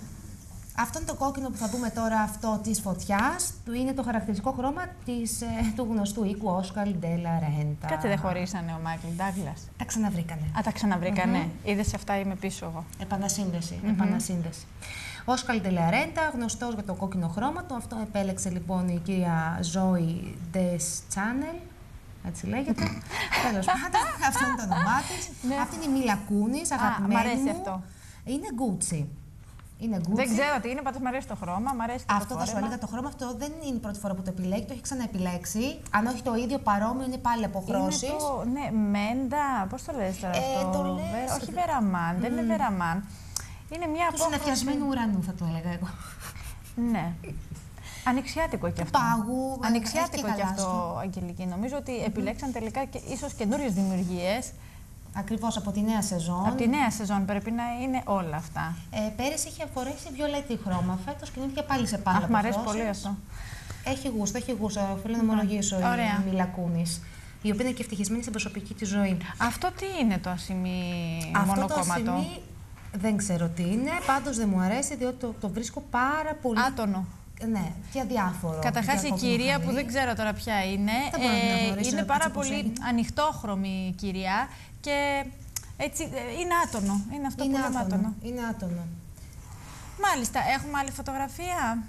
Αυτό είναι το κόκκινο που θα δούμε τώρα, αυτό της φωτιάς. Του είναι το χαρακτηριστικό χρώμα της, ε, του γνωστού οίκου Όσκαρ ντε λα Ρέντα. Κάτσε, δεν χωρίσανε ο Μάικλ Ντάγκλας. Τα ξαναβρήκανε. Α, τα ξαναβρήκανε. Mm-hmm. Είδες, αυτά είμαι πίσω εγώ. Επανασύνδεση. Mm-hmm. Επανασύνδεση. Όσκαρ ντε λα Ρέντα, γνωστός για το κόκκινο χρώμα του. Αυτό επέλεξε λοιπόν η κυρία Ζώη Deschanel. Έτσι λέγεται. Τέλος πάντων, αυτό είναι το όνομά της. Αυτή είναι η Μίλα Κούνις, αγαπημένη μου. Μ' αρέσει αυτό. Είναι Gucci. Είναι Gucci. Δεν ξέρω τι είναι, πάντως μ' αρέσει το χρώμα. Μ' αρέσει αυτό το θα σου έλεγα. Το χρώμα αυτό δεν είναι η πρώτη φορά που το επιλέγει, το έχει ξαναεπιλέξει. Αν όχι το ίδιο, παρόμοιο, είναι πάλι αποχρώσεις. Είναι το, ναι, μέντα. Πώς το λες τώρα ε, αυτό. Το λες... Όχι βεραμάν, mm. δεν είναι βεραμάν. Είναι μια απόχρωση. Του συνεφιασμένου ουρανού, θα το έλεγα εγώ. Ναι. Ανοιξιάτικο κι αυτό. Πάγου, Ανοιξιάτικο κι αυτό, Αγγελική. Νομίζω ότι mm-hmm. επιλέξαν τελικά και ίσως καινούριες δημιουργίες. Ακριβώς από τη νέα σεζόν. Από τη νέα σεζόν πρέπει να είναι όλα αυτά. Ε, πέρυσι είχε φορέσει βιολέτη χρώμα. Φέτος κινήθηκε πάλι σε πάνω. Αχ, μ' αρέσει πολύ αυτό. Έχει γούστο, έχει γούστο. Οφείλω να ομολογήσω η Μίλα Κούνις. Η οποία είναι και ευτυχισμένη στην προσωπική της ζωή. Αυτό τι είναι το ασημί μονοκόμματο? Αυτό το ασημί δεν ξέρω τι είναι. Πάντως δεν μου αρέσει, διότι το, το βρίσκω πάρα πολύ. Άτονο. Ναι, και αδιάφορο. Καταρχάς η κυρία χαλί, που δεν ξέρω τώρα ποια είναι, ε, είναι πάρα πολύ ανοιχτόχρωμη κυρία και έτσι είναι άτονο. Είναι αυτό είναι που λέμε άτονο. Είναι άτονο. Μάλιστα, έχουμε άλλη φωτογραφία.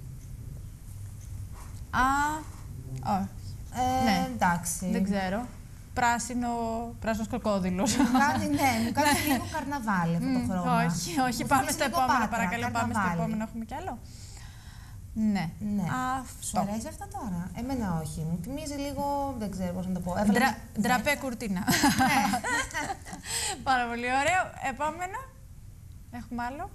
Α, όχι. Ε, ναι, εντάξει. Δεν ξέρω. Πράσινο, πράσινος κροκόδιλος. Μου κάνει, ναι, μου κάνει λίγο καρναβάλι αυτό το χρώμα. Όχι, όχι, μου πάμε στο επόμενο, πάτρα, παρακαλώ, καρναβάλι. πάμε στο επόμενο, έχουμε κι άλλο. Ναι. ναι. Αυτό. Σου αρέσει αυτά τώρα? Εμένα όχι. Μου θυμίζει λίγο, δεν ξέρω πώς να το πω. Δρα, ντραπέ κουρτίνα. Ναι. Πάρα πολύ ωραίο. Επόμενο. Έχουμε άλλο.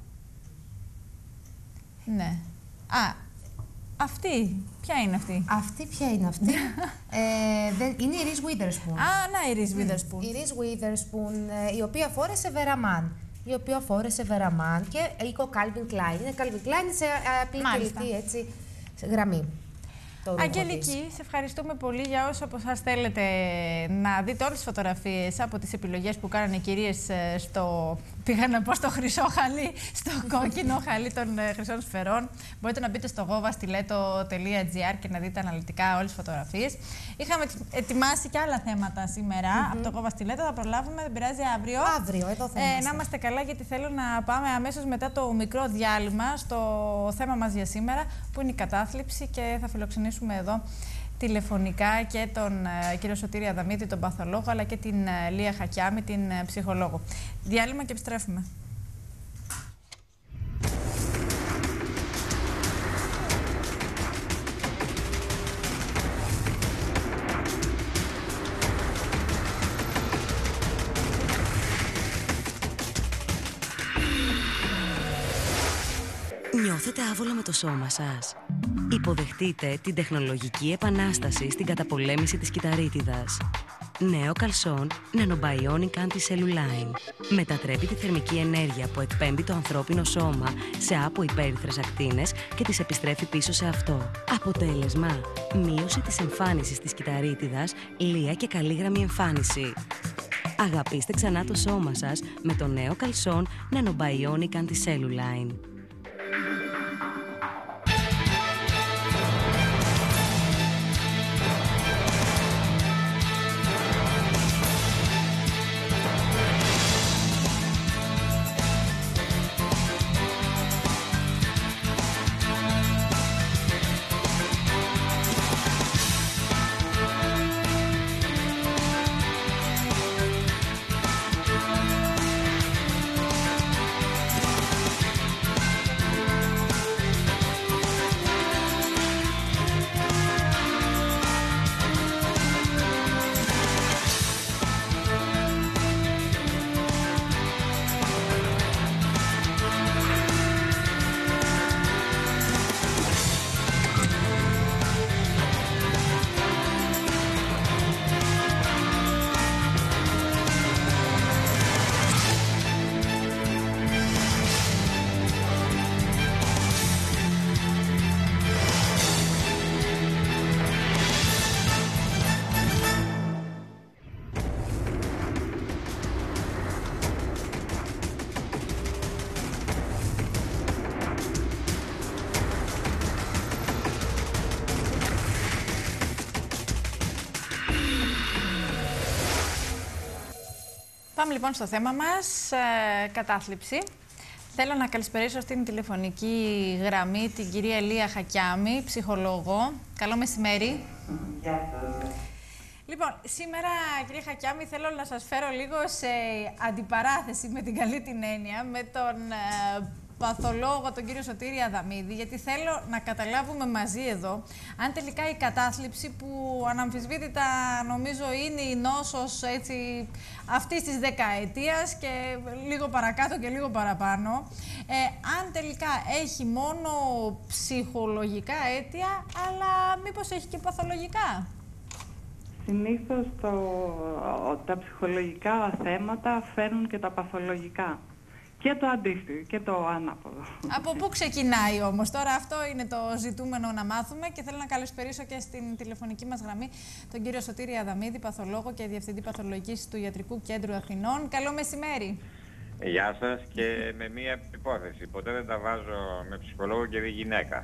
Ναι. Α, αυτή. Ποια είναι αυτή? Αυτή ποια είναι αυτή? ε, δεν, είναι η Reese Witherspoon. Α, να, η Reese Witherspoon. Η Reese Witherspoon, η οποία φόρεσε βεραμάν. Η οποία φόρεσε βεραμάν και οίκο Calvin Klein. Είναι Calvin Klein σε απλή τελική έτσι, σε γραμμή. Αγγελική, σε ευχαριστούμε πολύ για όσο από εσάς θέλετε να δείτε όλες τις φωτογραφίες από τις επιλογές που κάνανε οι κυρίες στο, πήγα να πω στο χρυσό χαλί, στο κόκκινο χαλί των χρυσών σφαιρών. Μπορείτε να μπείτε στο γόβαστιλέτο τελεία τζι άρ και να δείτε αναλυτικά όλες τις φωτογραφίες. Είχαμε ετοιμάσει και άλλα θέματα σήμερα mm-hmm. από το γόβαστιλέτο, θα προλάβουμε, δεν πειράζει, αύριο. Αύριο, εδώ θα ε, να είμαστε καλά, γιατί θέλω να πάμε αμέσως μετά το μικρό διάλειμμα στο θέμα μας για σήμερα, που είναι η κατάθλιψη, και θα φιλοξενήσουμε εδώ τηλεφωνικά και τον uh, κύριο Σωτήρη Αδαμίδη, τον παθολόγο, αλλά και την uh, Λία Χακιάμη, την uh, ψυχολόγο. Διάλειμμα και επιστρέφουμε. Νιώθετε άβολα με το σώμα σας? Υποδεχτείτε την τεχνολογική επανάσταση στην καταπολέμηση της κυταρίτιδας. Νέο καλσόν Nanobionic Anti-Celluline. Μετατρέπει τη θερμική ενέργεια που εκπέμπει το ανθρώπινο σώμα σε αποϊπέρυθρες ακτίνες και τις επιστρέφει πίσω σε αυτό. Αποτέλεσμα: μείωση της εμφάνισης της κυταρίτιδας, λία και καλή εμφάνιση. Αγαπήστε ξανά το σώμα σας με το νέο καλσόν Nanobionic Anti-Celluline. Πάμε λοιπόν στο θέμα μας, ε, κατάθλιψη. Θέλω να καλησπερίσω στην τηλεφωνική γραμμή την κυρία Ελία Χακιάμη, ψυχολόγο. Καλό μεσημέρι. Γεια σας. Λοιπόν, σήμερα κυρία Χακιάμη θέλω να σας φέρω λίγο σε αντιπαράθεση με την καλή την έννοια με τον ε, παθολόγο, τον κύριο Σωτήρη Αδαμίδη, γιατί θέλω να καταλάβουμε μαζί εδώ αν τελικά η κατάθλιψη, που αναμφισβήτητα νομίζω είναι η νόσος έτσι, αυτής της δεκαετίας και λίγο παρακάτω και λίγο παραπάνω, ε, αν τελικά έχει μόνο ψυχολογικά αίτια, αλλά μήπως έχει και παθολογικά. Συνήθως το, τα ψυχολογικά θέματα φέρνουν και τα παθολογικά. Και το αντίστοιχο και το ανάποδο. Από πού ξεκινάει όμως τώρα, αυτό είναι το ζητούμενο να μάθουμε, και θέλω να καλησπερίσω και στην τηλεφωνική μας γραμμή τον κύριο Σωτήρη Αδαμίδη, παθολόγο και διευθυντή παθολογικής του Ιατρικού Κέντρου Αθηνών. Καλό μεσημέρι. Γεια σας, και με μία υπόθεση. Ποτέ δεν τα βάζω με ψυχολόγο και με γυναίκα.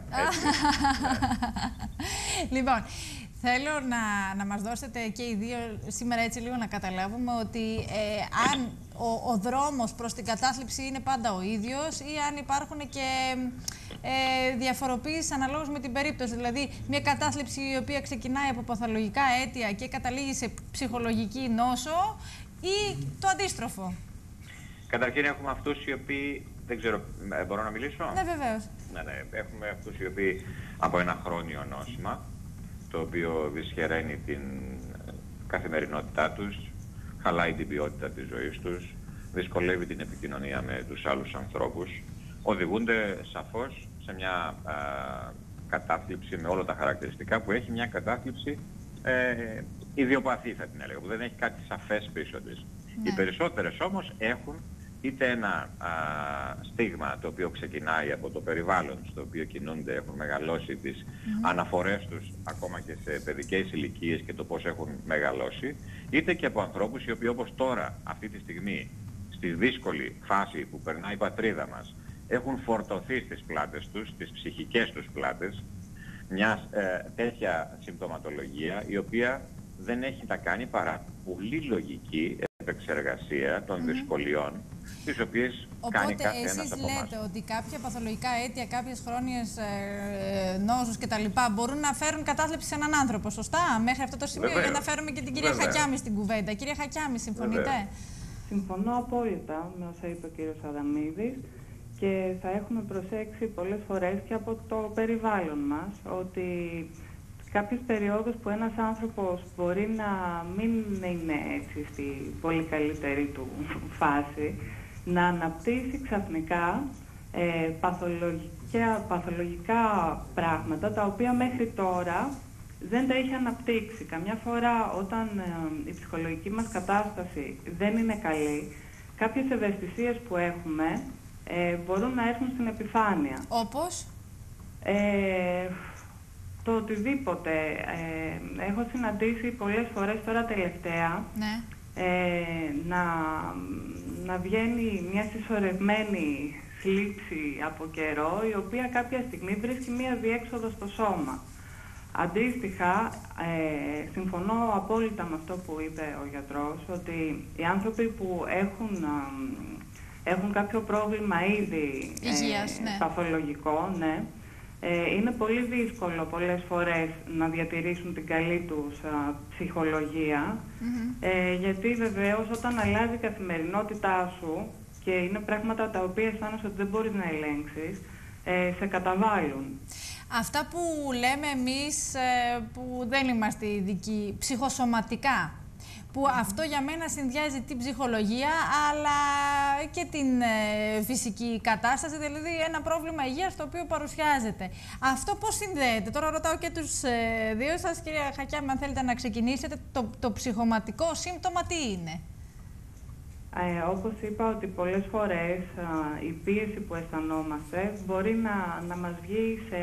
Λοιπόν, θέλω να, να μας δώσετε και οι δύο σήμερα έτσι λίγο να καταλάβουμε ότι ε, αν ο, ο δρόμος προς την κατάθλιψη είναι πάντα ο ίδιος ή αν υπάρχουν και ε, διαφοροποίησεις αναλόγως με την περίπτωση. Δηλαδή, μια κατάθλιψη η οποία ξεκινάει από παθολογικά αίτια και καταλήγει σε ψυχολογική νόσο ή το αντίστροφο. Καταρχήν έχουμε αυτούς οι οποίοι, δεν ξέρω, μπορώ να μιλήσω? Ναι, βεβαίως. Ναι, ναι, έχουμε αυτούς οι οποίοι από ένα χρόνιο νόσημα, το οποίο δυσχεραίνει την καθημερινότητά τους, χαλάει την ποιότητα της ζωής τους, δυσκολεύει την επικοινωνία με τους άλλους ανθρώπους, οδηγούνται σαφώς σε μια α, κατάθλιψη με όλα τα χαρακτηριστικά που έχει μια κατάθλιψη ε, ιδιοπαθή, θα την έλεγα, που δεν έχει κάτι σαφές πίσω της. Ναι. Οι περισσότερες όμως έχουν είτε ένα α, στίγμα το οποίο ξεκινάει από το περιβάλλον στο οποίο κινούνται, έχουν μεγαλώσει τις mm-hmm. αναφορές τους ακόμα και σε παιδικές ηλικίες και το πώς έχουν μεγαλώσει, είτε και από ανθρώπους οι οποίοι όπως τώρα, αυτή τη στιγμή, στη δύσκολη φάση που περνάει η πατρίδα μας, έχουν φορτωθεί στις πλάτες τους, στις ψυχικές τους πλάτες, μια ε, τέτοια συμπτωματολογία η οποία δεν έχει να κάνει παρά πολύ λογική επεξεργασία των mm-hmm. δυσκολιών, τις οποίες Οπότε, κάνει κάθε ένας από εμάς. Οπότε εσείς λέτε ότι κάποια παθολογικά αίτια, κάποιες χρόνιες ε, νόσους κτλ. Μπορούν να φέρουν κατάθλιψη σε έναν άνθρωπο, σωστά, μέχρι αυτό το σημείο? Βεβαίως. Για να φέρουμε και την κυρία Βεβαίως. Χακιάμη στην κουβέντα. Κυρία Χακιάμη, συμφωνείτε? Βεβαίως. Συμφωνώ απόλυτα με όσα είπε ο κύριος Αδαμίδης, και θα έχουμε προσέξει πολλές φορές και από το περιβάλλον μας ότι κάποιες περιόδους που ένας άνθρωπος μπορεί να μην είναι έτσι στη πολύ καλύτερη του φάση, να αναπτύσσει ξαφνικά ε, παθολογικά, παθολογικά πράγματα τα οποία μέχρι τώρα δεν τα έχει αναπτύξει. Καμιά φορά όταν ε, η ψυχολογική μας κατάσταση δεν είναι καλή, κάποιες ευαισθησίες που έχουμε ε, μπορούν να έρθουν στην επιφάνεια. Όπως? Ε, το οτιδήποτε. Ε, έχω συναντήσει πολλές φορές τώρα τελευταία ναι. ε, να, να βγαίνει μια συσσωρευμένη θλίψη από καιρό, η οποία κάποια στιγμή βρίσκει μια διέξοδο στο σώμα. Αντίστοιχα, ε, συμφωνώ απόλυτα με αυτό που είπε ο γιατρός, ότι οι άνθρωποι που έχουν, ε, έχουν κάποιο πρόβλημα ήδη υγείας, ε, ναι. παθολογικό, ναι, ε, είναι πολύ δύσκολο πολλές φορές να διατηρήσουν την καλή τους α, ψυχολογία, Mm-hmm. ε, γιατί βεβαίως όταν αλλάζει η καθημερινότητά σου και είναι πράγματα τα οποία αισθάνεσαι ότι δεν μπορείς να ελέγξεις, ε, σε καταβάλουν. Αυτά που λέμε εμείς ε, που δεν είμαστε ειδικοί, ψυχοσωματικά, που mm-hmm. αυτό για μένα συνδυάζει την ψυχολογία αλλά και την ε, φυσική κατάσταση, δηλαδή ένα πρόβλημα υγείας το οποίο παρουσιάζεται. Αυτό πώς συνδέεται? Τώρα ρωτάω και τους ε, δύο σας, κυρία Χακιάμ, αν θέλετε να ξεκινήσετε, το, το ψυχοματικό σύμπτωμα τι είναι? Ε, όπως είπα, ότι πολλές φορές α, η πίεση που αισθανόμαστε μπορεί να, να μας βγει σε,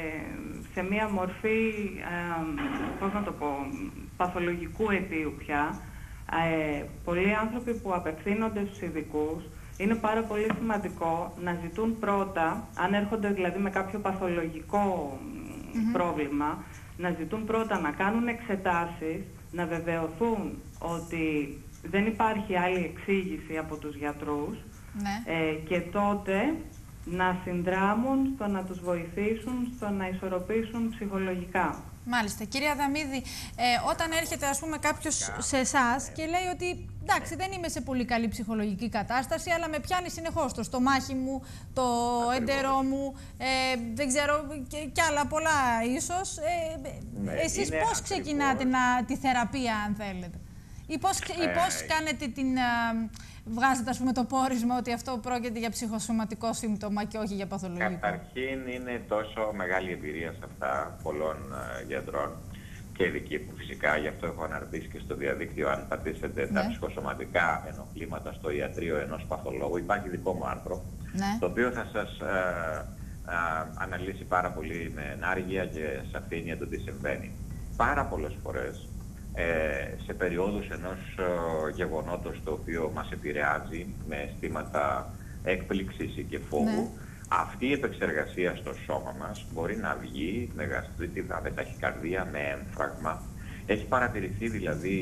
σε μία μορφή, ε, πώς να το πω, παθολογικού αιτίου πια. Ε, πολλοί άνθρωποι που απευθύνονται στους ειδικούς, είναι πάρα πολύ σημαντικό να ζητούν πρώτα, αν έρχονται δηλαδή με κάποιο παθολογικό mm-hmm. πρόβλημα, να ζητούν πρώτα να κάνουν εξετάσεις, να βεβαιωθούν ότι δεν υπάρχει άλλη εξήγηση από τους γιατρούς, ναι. ε, και τότε να συνδράμουν στο να τους βοηθήσουν στο να ισορροπήσουν ψυχολογικά. Μάλιστα. Κυρία Αδαμίδη, ε, όταν έρχεται ας πούμε κάποιος σε εσάς και λέει ότι εντάξει, δεν είμαι σε πολύ καλή ψυχολογική κατάσταση, αλλά με πιάνει συνεχώς το στομάχι μου, το έντερό μου, ε, δεν ξέρω, και, και άλλα πολλά ίσως. Ε, ναι, εσείς πώς ξεκινάτε να, τη θεραπεία, αν θέλετε? Ή πώς, ε, ή πώς κάνετε την, α, βγάζετε ας πούμε το πόρισμα ότι αυτό πρόκειται για ψυχοσωματικό σύμπτωμα και όχι για παθολογικό? Καταρχήν είναι τόσο μεγάλη εμπειρία σε αυτά πολλών uh, γιατρών και ειδικοί που φυσικά, γι' αυτό έχω αναρτήσει και στο διαδίκτυο, αν πατήσετε ναι. τα ψυχοσωματικά ενοχλήματα στο ιατρείο ενός παθολόγου, υπάρχει δικό μου άρθρο, ναι. το οποίο θα σας uh, uh, αναλύσει πάρα πολύ με ενάργεια και σαφήνεια το τι συμβαίνει. Πάρα πολλές φορές Ε, σε περιόδους ενός ε, γεγονότος το οποίο μας επηρεάζει με αισθήματα έκπληξης και φόβου, ναι. αυτή η επεξεργασία στο σώμα μας μπορεί να βγει με γαστρίτιδα, με ταχυκαρδία, με έμφραγμα. Έχει παρατηρηθεί δηλαδή,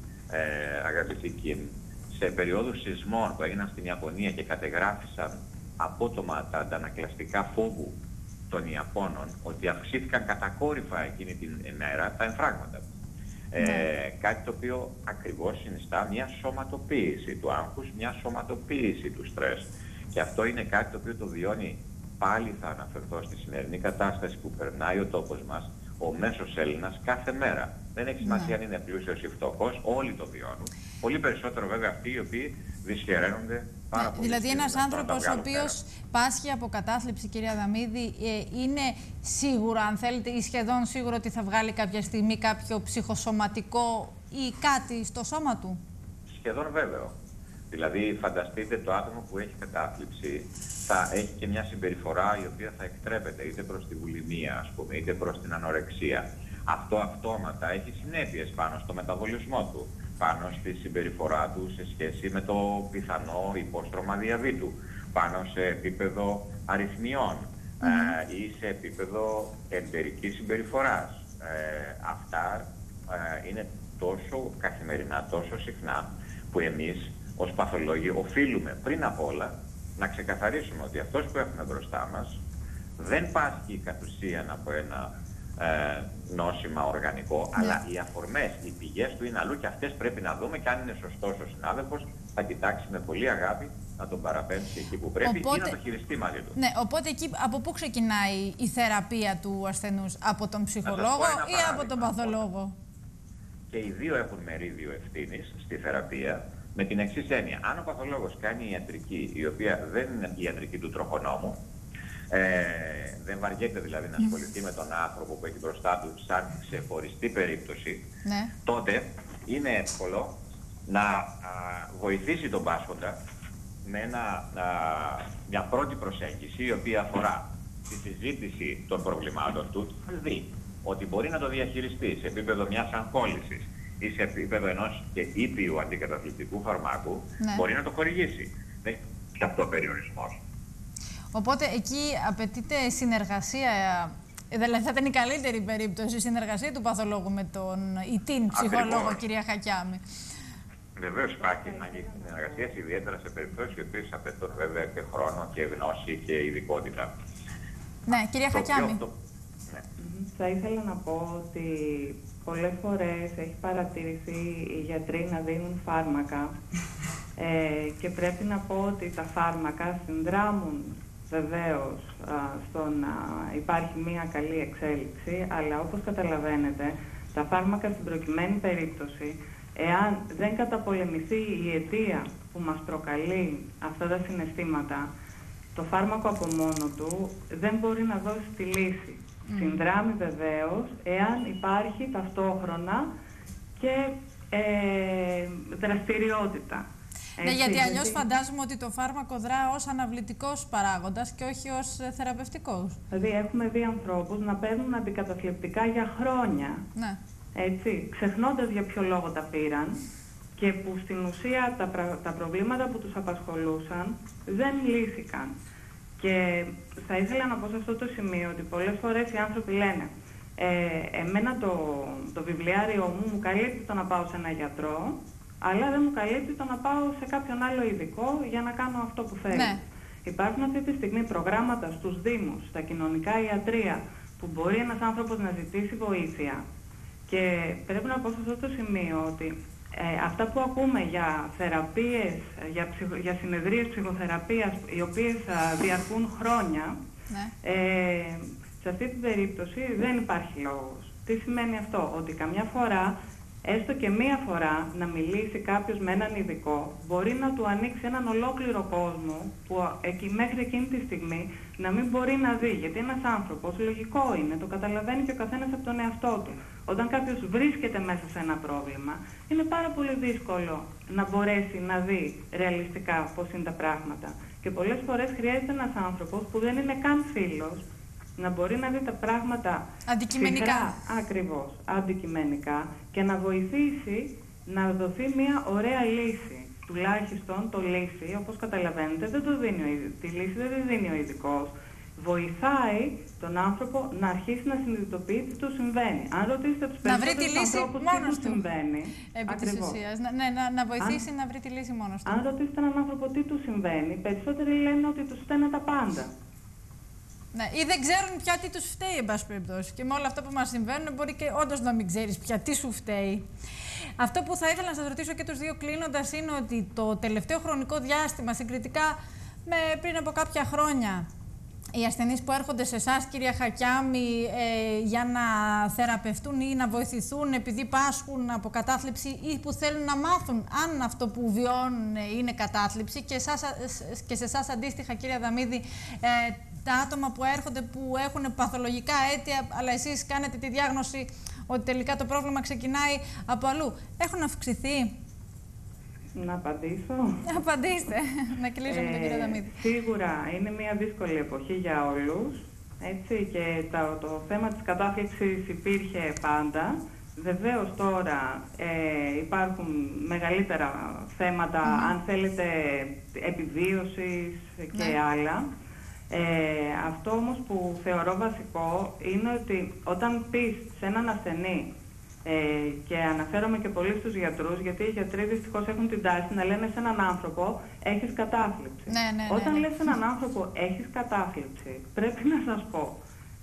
ε, αγαπητοί Κιμ, σε περιόδους σεισμών που έγιναν στην Ιαπωνία και κατεγράφησαν απότομα τα αντανακλαστικά φόβου των Ιαπώνων, ότι αυξήθηκαν κατακόρυφα εκείνη την ημέρα τα εμφράγματα. Ε, ναι. Κάτι το οποίο ακριβώς συνιστά μια σωματοποίηση του άγχους, μια σωματοποίηση του στρες. Και αυτό είναι κάτι το οποίο το βιώνει, πάλι θα αναφερθώ στη σημερινή κατάσταση που περνάει ο τόπος μας, ο μέσος Έλληνας κάθε μέρα. Δεν έχει σημασία ναι. αν είναι πλούσιος ή φτωχός, όλοι το βιώνουν. Πολύ περισσότερο βέβαια αυτοί οι οποίοι δυσχεραίνονται πάρα ναι, πολύ. Δηλαδή ένας άνθρωπος ο οποίος πάσχει από κατάθλιψη, κυρία Αδαμίδη, ε, είναι σίγουρο, αν θέλετε, ή σχεδόν σίγουρο ότι θα βγάλει κάποια στιγμή κάποιο ψυχοσωματικό ή κάτι στο σώμα του? Σχεδόν βέβαιο. Δηλαδή φανταστείτε το άτομο που έχει κατάθλιψη θα έχει και μια συμπεριφορά η οποία θα εκτρέπεται είτε προς τη βουλημία, ας πούμε, είτε προς την ανορεξία. Αυτό αυτόματα έχει συνέπειες πάνω στο μεταβολισμό του, πάνω στη συμπεριφορά του σε σχέση με το πιθανό υπόστρωμα διαβήτου, πάνω σε επίπεδο αριθμιών mm-hmm. ε, ή σε επίπεδο εντερικής συμπεριφοράς. Ε, αυτά ε, είναι τόσο καθημερινά, τόσο συχνά, που εμείς ως παθολόγοι οφείλουμε πριν απ' όλα να ξεκαθαρίσουμε ότι αυτός που έχουμε μπροστά μας δεν πάσχει κατ' ουσίαν από ένα ε, νόσημα οργανικό, yeah. αλλά οι αφορμές, οι πηγές του είναι αλλού και αυτές πρέπει να δούμε, και αν είναι σωστός ο συνάδελφος θα κοιτάξει με πολύ αγάπη να τον παραπέμψει εκεί που πρέπει οπότε, ή να το χειριστεί μαζί του. Ναι, οπότε εκεί από πού ξεκινάει η θεραπεία του ασθενούς? Από τον ψυχολόγο ή από τον παθολόγο? Και οι δύο έχουν μερίδιο ευθύνης στη θεραπεία, με την εξής έννοια. Αν ο παθολόγος κάνει ιατρική, η οποία δεν είναι η ιατρική του τροχονόμου, Ε, δεν βαριέται δηλαδή να ασχοληθεί με τον άνθρωπο που έχει μπροστά του σαν ξεχωριστή περίπτωση, ναι. τότε είναι εύκολο να α, βοηθήσει τον πάσχοντα με ένα, α, μια πρώτη προσέγγιση η οποία αφορά τη συζήτηση των προβλημάτων του, δει ότι μπορεί να το διαχειριστεί σε επίπεδο μιας αγχόλησης ή σε επίπεδο ενός και ήπιου αντικαταθλιπτικού φαρμάκου, ναι. μπορεί να το χορηγήσει. Δεν έχει αυτό ο περιορισμός. Οπότε εκεί απαιτείται συνεργασία, δηλαδή θα ήταν η καλύτερη περίπτωση, η συνεργασία του παθολόγου με τον ή την ψυχολόγο, ακριβώς, κυρία Χακιάμη. Βεβαίως υπάρχει ανάγκη συνεργασίας, ιδιαίτερα σε περιπτώσεις οι οποίες απαιτούν βέβαια και χρόνο και γνώση και ειδικότητα. Ναι, κυρία Χακιάμη. Το... Ναι. Θα ήθελα να πω ότι πολλές φορές έχει παρατηρηθεί οι γιατροί να δίνουν φάρμακα ε, και πρέπει να πω ότι τα φάρμακα συνδράμουν βεβαίως α, στο να υπάρχει μία καλή εξέλιξη, αλλά όπως καταλαβαίνετε, τα φάρμακα στην προκειμένη περίπτωση, εάν δεν καταπολεμηθεί η αιτία που μας προκαλεί αυτά τα συναισθήματα, το φάρμακο από μόνο του δεν μπορεί να δώσει τη λύση. Mm. Συνδράμει βεβαίως, εάν υπάρχει ταυτόχρονα και ε, δραστηριότητα. Ναι, γιατί αλλιώς φαντάζομαι ότι το φάρμακο δρά ως αναβλητικός παράγοντας και όχι ως θεραπευτικός. Δηλαδή έχουμε δει ανθρώπους να παίρνουν αντικαταθλιπτικά για χρόνια, ναι. έτσι, ξεχνώντας για ποιο λόγο τα πήραν και που στην ουσία τα, τα προβλήματα που τους απασχολούσαν δεν λύθηκαν. Και θα ήθελα να πω σε αυτό το σημείο ότι πολλές φορές οι άνθρωποι λένε ε, εμένα το, το βιβλιάριό μου μου καλύπτει το να πάω σε έναν γιατρό, αλλά δεν μου καλύπτει το να πάω σε κάποιον άλλο ειδικό για να κάνω αυτό που θέλω. Ναι. Υπάρχουν αυτή τη στιγμή προγράμματα στους δήμους, στα κοινωνικά ιατρεία, που μπορεί ένας άνθρωπος να ζητήσει βοήθεια. Και πρέπει να πω σε αυτό το σημείο ότι ε, αυτά που ακούμε για θεραπείες, για, ψυχο, για συνεδρίες ψυχοθεραπείας, οι οποίες α, διαρκούν χρόνια, ναι. ε, σε αυτή την περίπτωση δεν υπάρχει λόγος. Τι σημαίνει αυτό? Ότι καμιά φορά, έστω και μία φορά, να μιλήσει κάποιος με έναν ειδικό, μπορεί να του ανοίξει έναν ολόκληρο κόσμο που εκεί, μέχρι εκείνη τη στιγμή να μην μπορεί να δει. Γιατί ένας άνθρωπος, λογικό είναι, το καταλαβαίνει και ο καθένας από τον εαυτό του. Όταν κάποιος βρίσκεται μέσα σε ένα πρόβλημα, είναι πάρα πολύ δύσκολο να μπορέσει να δει ρεαλιστικά πώς είναι τα πράγματα. Και πολλές φορές χρειάζεται ένας άνθρωπος που δεν είναι καν φίλος, να μπορεί να δει τα πράγματα αντικειμενικά. Ψυχρά, ακριβώς, αντικειμενικά, και να βοηθήσει να δοθεί μια ωραία λύση. Τουλάχιστον το λύση, όπως καταλαβαίνετε, δεν το δίνει ο, τη λύση δεν τη δίνει ο ειδικός. Βοηθάει τον άνθρωπο να αρχίσει να συνειδητοποιεί τι του συμβαίνει. Αν ρωτήσετε τους περισσότερους ανθρώπους τι του συμβαίνει, επί της ουσίας, ναι, να, να βοηθήσει αν, να βρει τη λύση μόνος του. Αν ρωτήσετε έναν άνθρωπο τι του συμβαίνει, περισσότεροι λένε ότι τους φταίνε τα πάντα. Ναι, ή δεν ξέρουν πια τι τους φταίει, εν πάση περιπτώσει. Και με όλα αυτά που μας συμβαίνουν, μπορεί και όντως να μην ξέρεις πια τι σου φταίει. Αυτό που θα ήθελα να σας ρωτήσω και τους δύο κλείνοντας είναι ότι το τελευταίο χρονικό διάστημα, συγκριτικά με πριν από κάποια χρόνια, οι ασθενείς που έρχονται σε εσάς, κυρία Χακιάμη, ε, για να θεραπευτούν ή να βοηθηθούν επειδή πάσχουν από κατάθλιψη ή που θέλουν να μάθουν αν αυτό που βιώνουν είναι κατάθλιψη, και, εσάς, και σε εσάς αντίστοιχα, κυρία Δαμίδη, ε, τα άτομα που έρχονται που έχουν παθολογικά αίτια, αλλά εσείς κάνετε τη διάγνωση ότι τελικά το πρόβλημα ξεκινάει από αλλού, έχουν αυξηθεί? Να απαντήσω. Απαντήστε. Να κλείσω ε, με τον κύριο Δαμίδη. Σίγουρα είναι μια δύσκολη εποχή για όλους. Έτσι, και το, το θέμα της κατάθλιψης υπήρχε πάντα. Βεβαίως τώρα ε, υπάρχουν μεγαλύτερα θέματα, mm. αν θέλετε, επιβίωσης και ναι. άλλα. Ε, αυτό όμως που θεωρώ βασικό είναι ότι όταν πεις σε έναν ασθενή, ε, και αναφέρομαι και πολύ στους γιατρούς, γιατί οι γιατροί δυστυχώς έχουν την τάση να λένε σε έναν άνθρωπο έχεις κατάθλιψη. Ναι, ναι, ναι, όταν ναι. λες σε έναν άνθρωπο έχεις κατάθλιψη, πρέπει να σας πω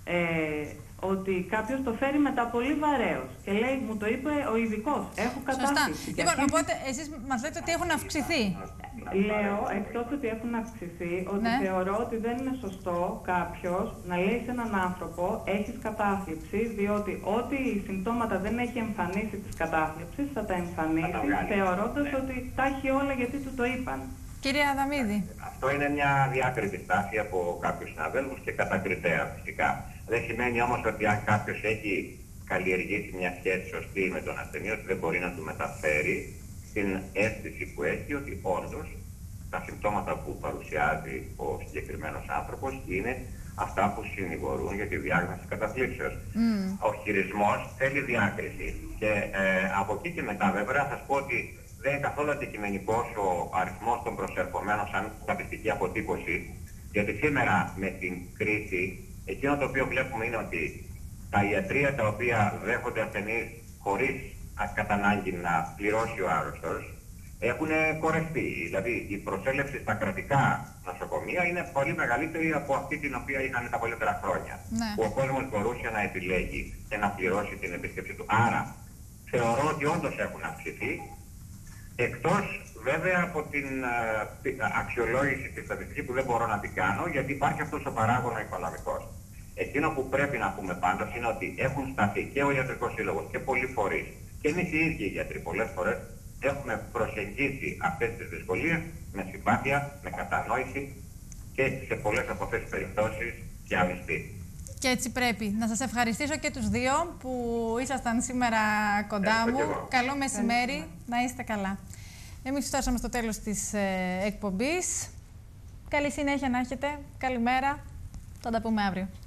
ε, ότι κάποιος το φέρει μετά πολύ βαρέως και λέει, μου το είπε ο ειδικός, έχω κατάθλιψη. Σωστά. Λοιπόν, οπότε εσείς μας λέτε ότι έχουν αυξηθεί. Λέω, εκτός ότι έχουν αυξηθεί, ότι ναι. θεωρώ ότι δεν είναι σωστό κάποιος να λέει σε έναν άνθρωπο έχεις κατάθλιψη, διότι ό,τι συμπτώματα δεν έχει εμφανίσει της κατάθλιψης θα τα εμφανίσει, θεωρώντας ότι τα έχει όλα γιατί του το είπαν. Κύριε Αδαμίδη. Αυτό είναι μια διάκριτη στάση από κάποιους συναδέλφους και κατακριτέα φυσικά. Δεν σημαίνει όμως ότι αν κάποιος έχει καλλιεργήσει μια σχέση σωστή με τον ασθενή, ότι δεν μπορεί να του μεταφέρει την αίσθηση που έχει ότι όντως τα συμπτώματα που παρουσιάζει ο συγκεκριμένος άνθρωπος είναι αυτά που συνηγορούν για τη διάγνωση καταθλίψεως. Mm. Ο χειρισμός θέλει διάκριση και ε, από εκεί και μετά βέβαια θα σας πω ότι δεν είναι καθόλου αντικειμενικός ο αριθμός των προσερχομένων σαν στατιστική αποτύπωση, γιατί σήμερα με την κρίση εκείνο το οποίο βλέπουμε είναι ότι τα ιατρεία τα οποία δέχονται ασθενείς χωρίς κατά ανάγκη να πληρώσει ο άρρωστος έχουν κορευτεί. Δηλαδή η προσέλευση στα κρατικά νοσοκομεία είναι πολύ μεγαλύτερη από αυτή την οποία είχαν τα παλιότερα χρόνια. Ναι. Που ο κόσμος μπορούσε να επιλέγει και να πληρώσει την επίσκεψη του. Άρα θεωρώ ότι όντως έχουν αυξηθεί, εκτός βέβαια από την uh, αξιολόγηση της στατιστικής που δεν μπορώ να την κάνω, γιατί υπάρχει αυτός ο παράγωνα οικονομικός. Εκείνο που πρέπει να πούμε πάντως είναι ότι έχουν σταθεί και ο Ιατρικός Σύλλογος και πολλοί φορείς και εμείς οι ίδιοι οι γιατροί πολλές φορές έχουμε προσεγγίσει αυτές τις δυσκολίες με συμπάθεια, με κατανόηση και σε πολλές από αυτές τις περιπτώσεις και αμυστή. Και έτσι πρέπει. Να σας ευχαριστήσω και τους δύο που ήσασταν σήμερα κοντά μου. Καλό μεσημέρι, να είστε καλά. Εμείς φτάσαμε στο τέλος της ε, εκπομπής. Καλή συνέχεια να έχετε. Καλημέρα. Θα τα πούμε αύριο.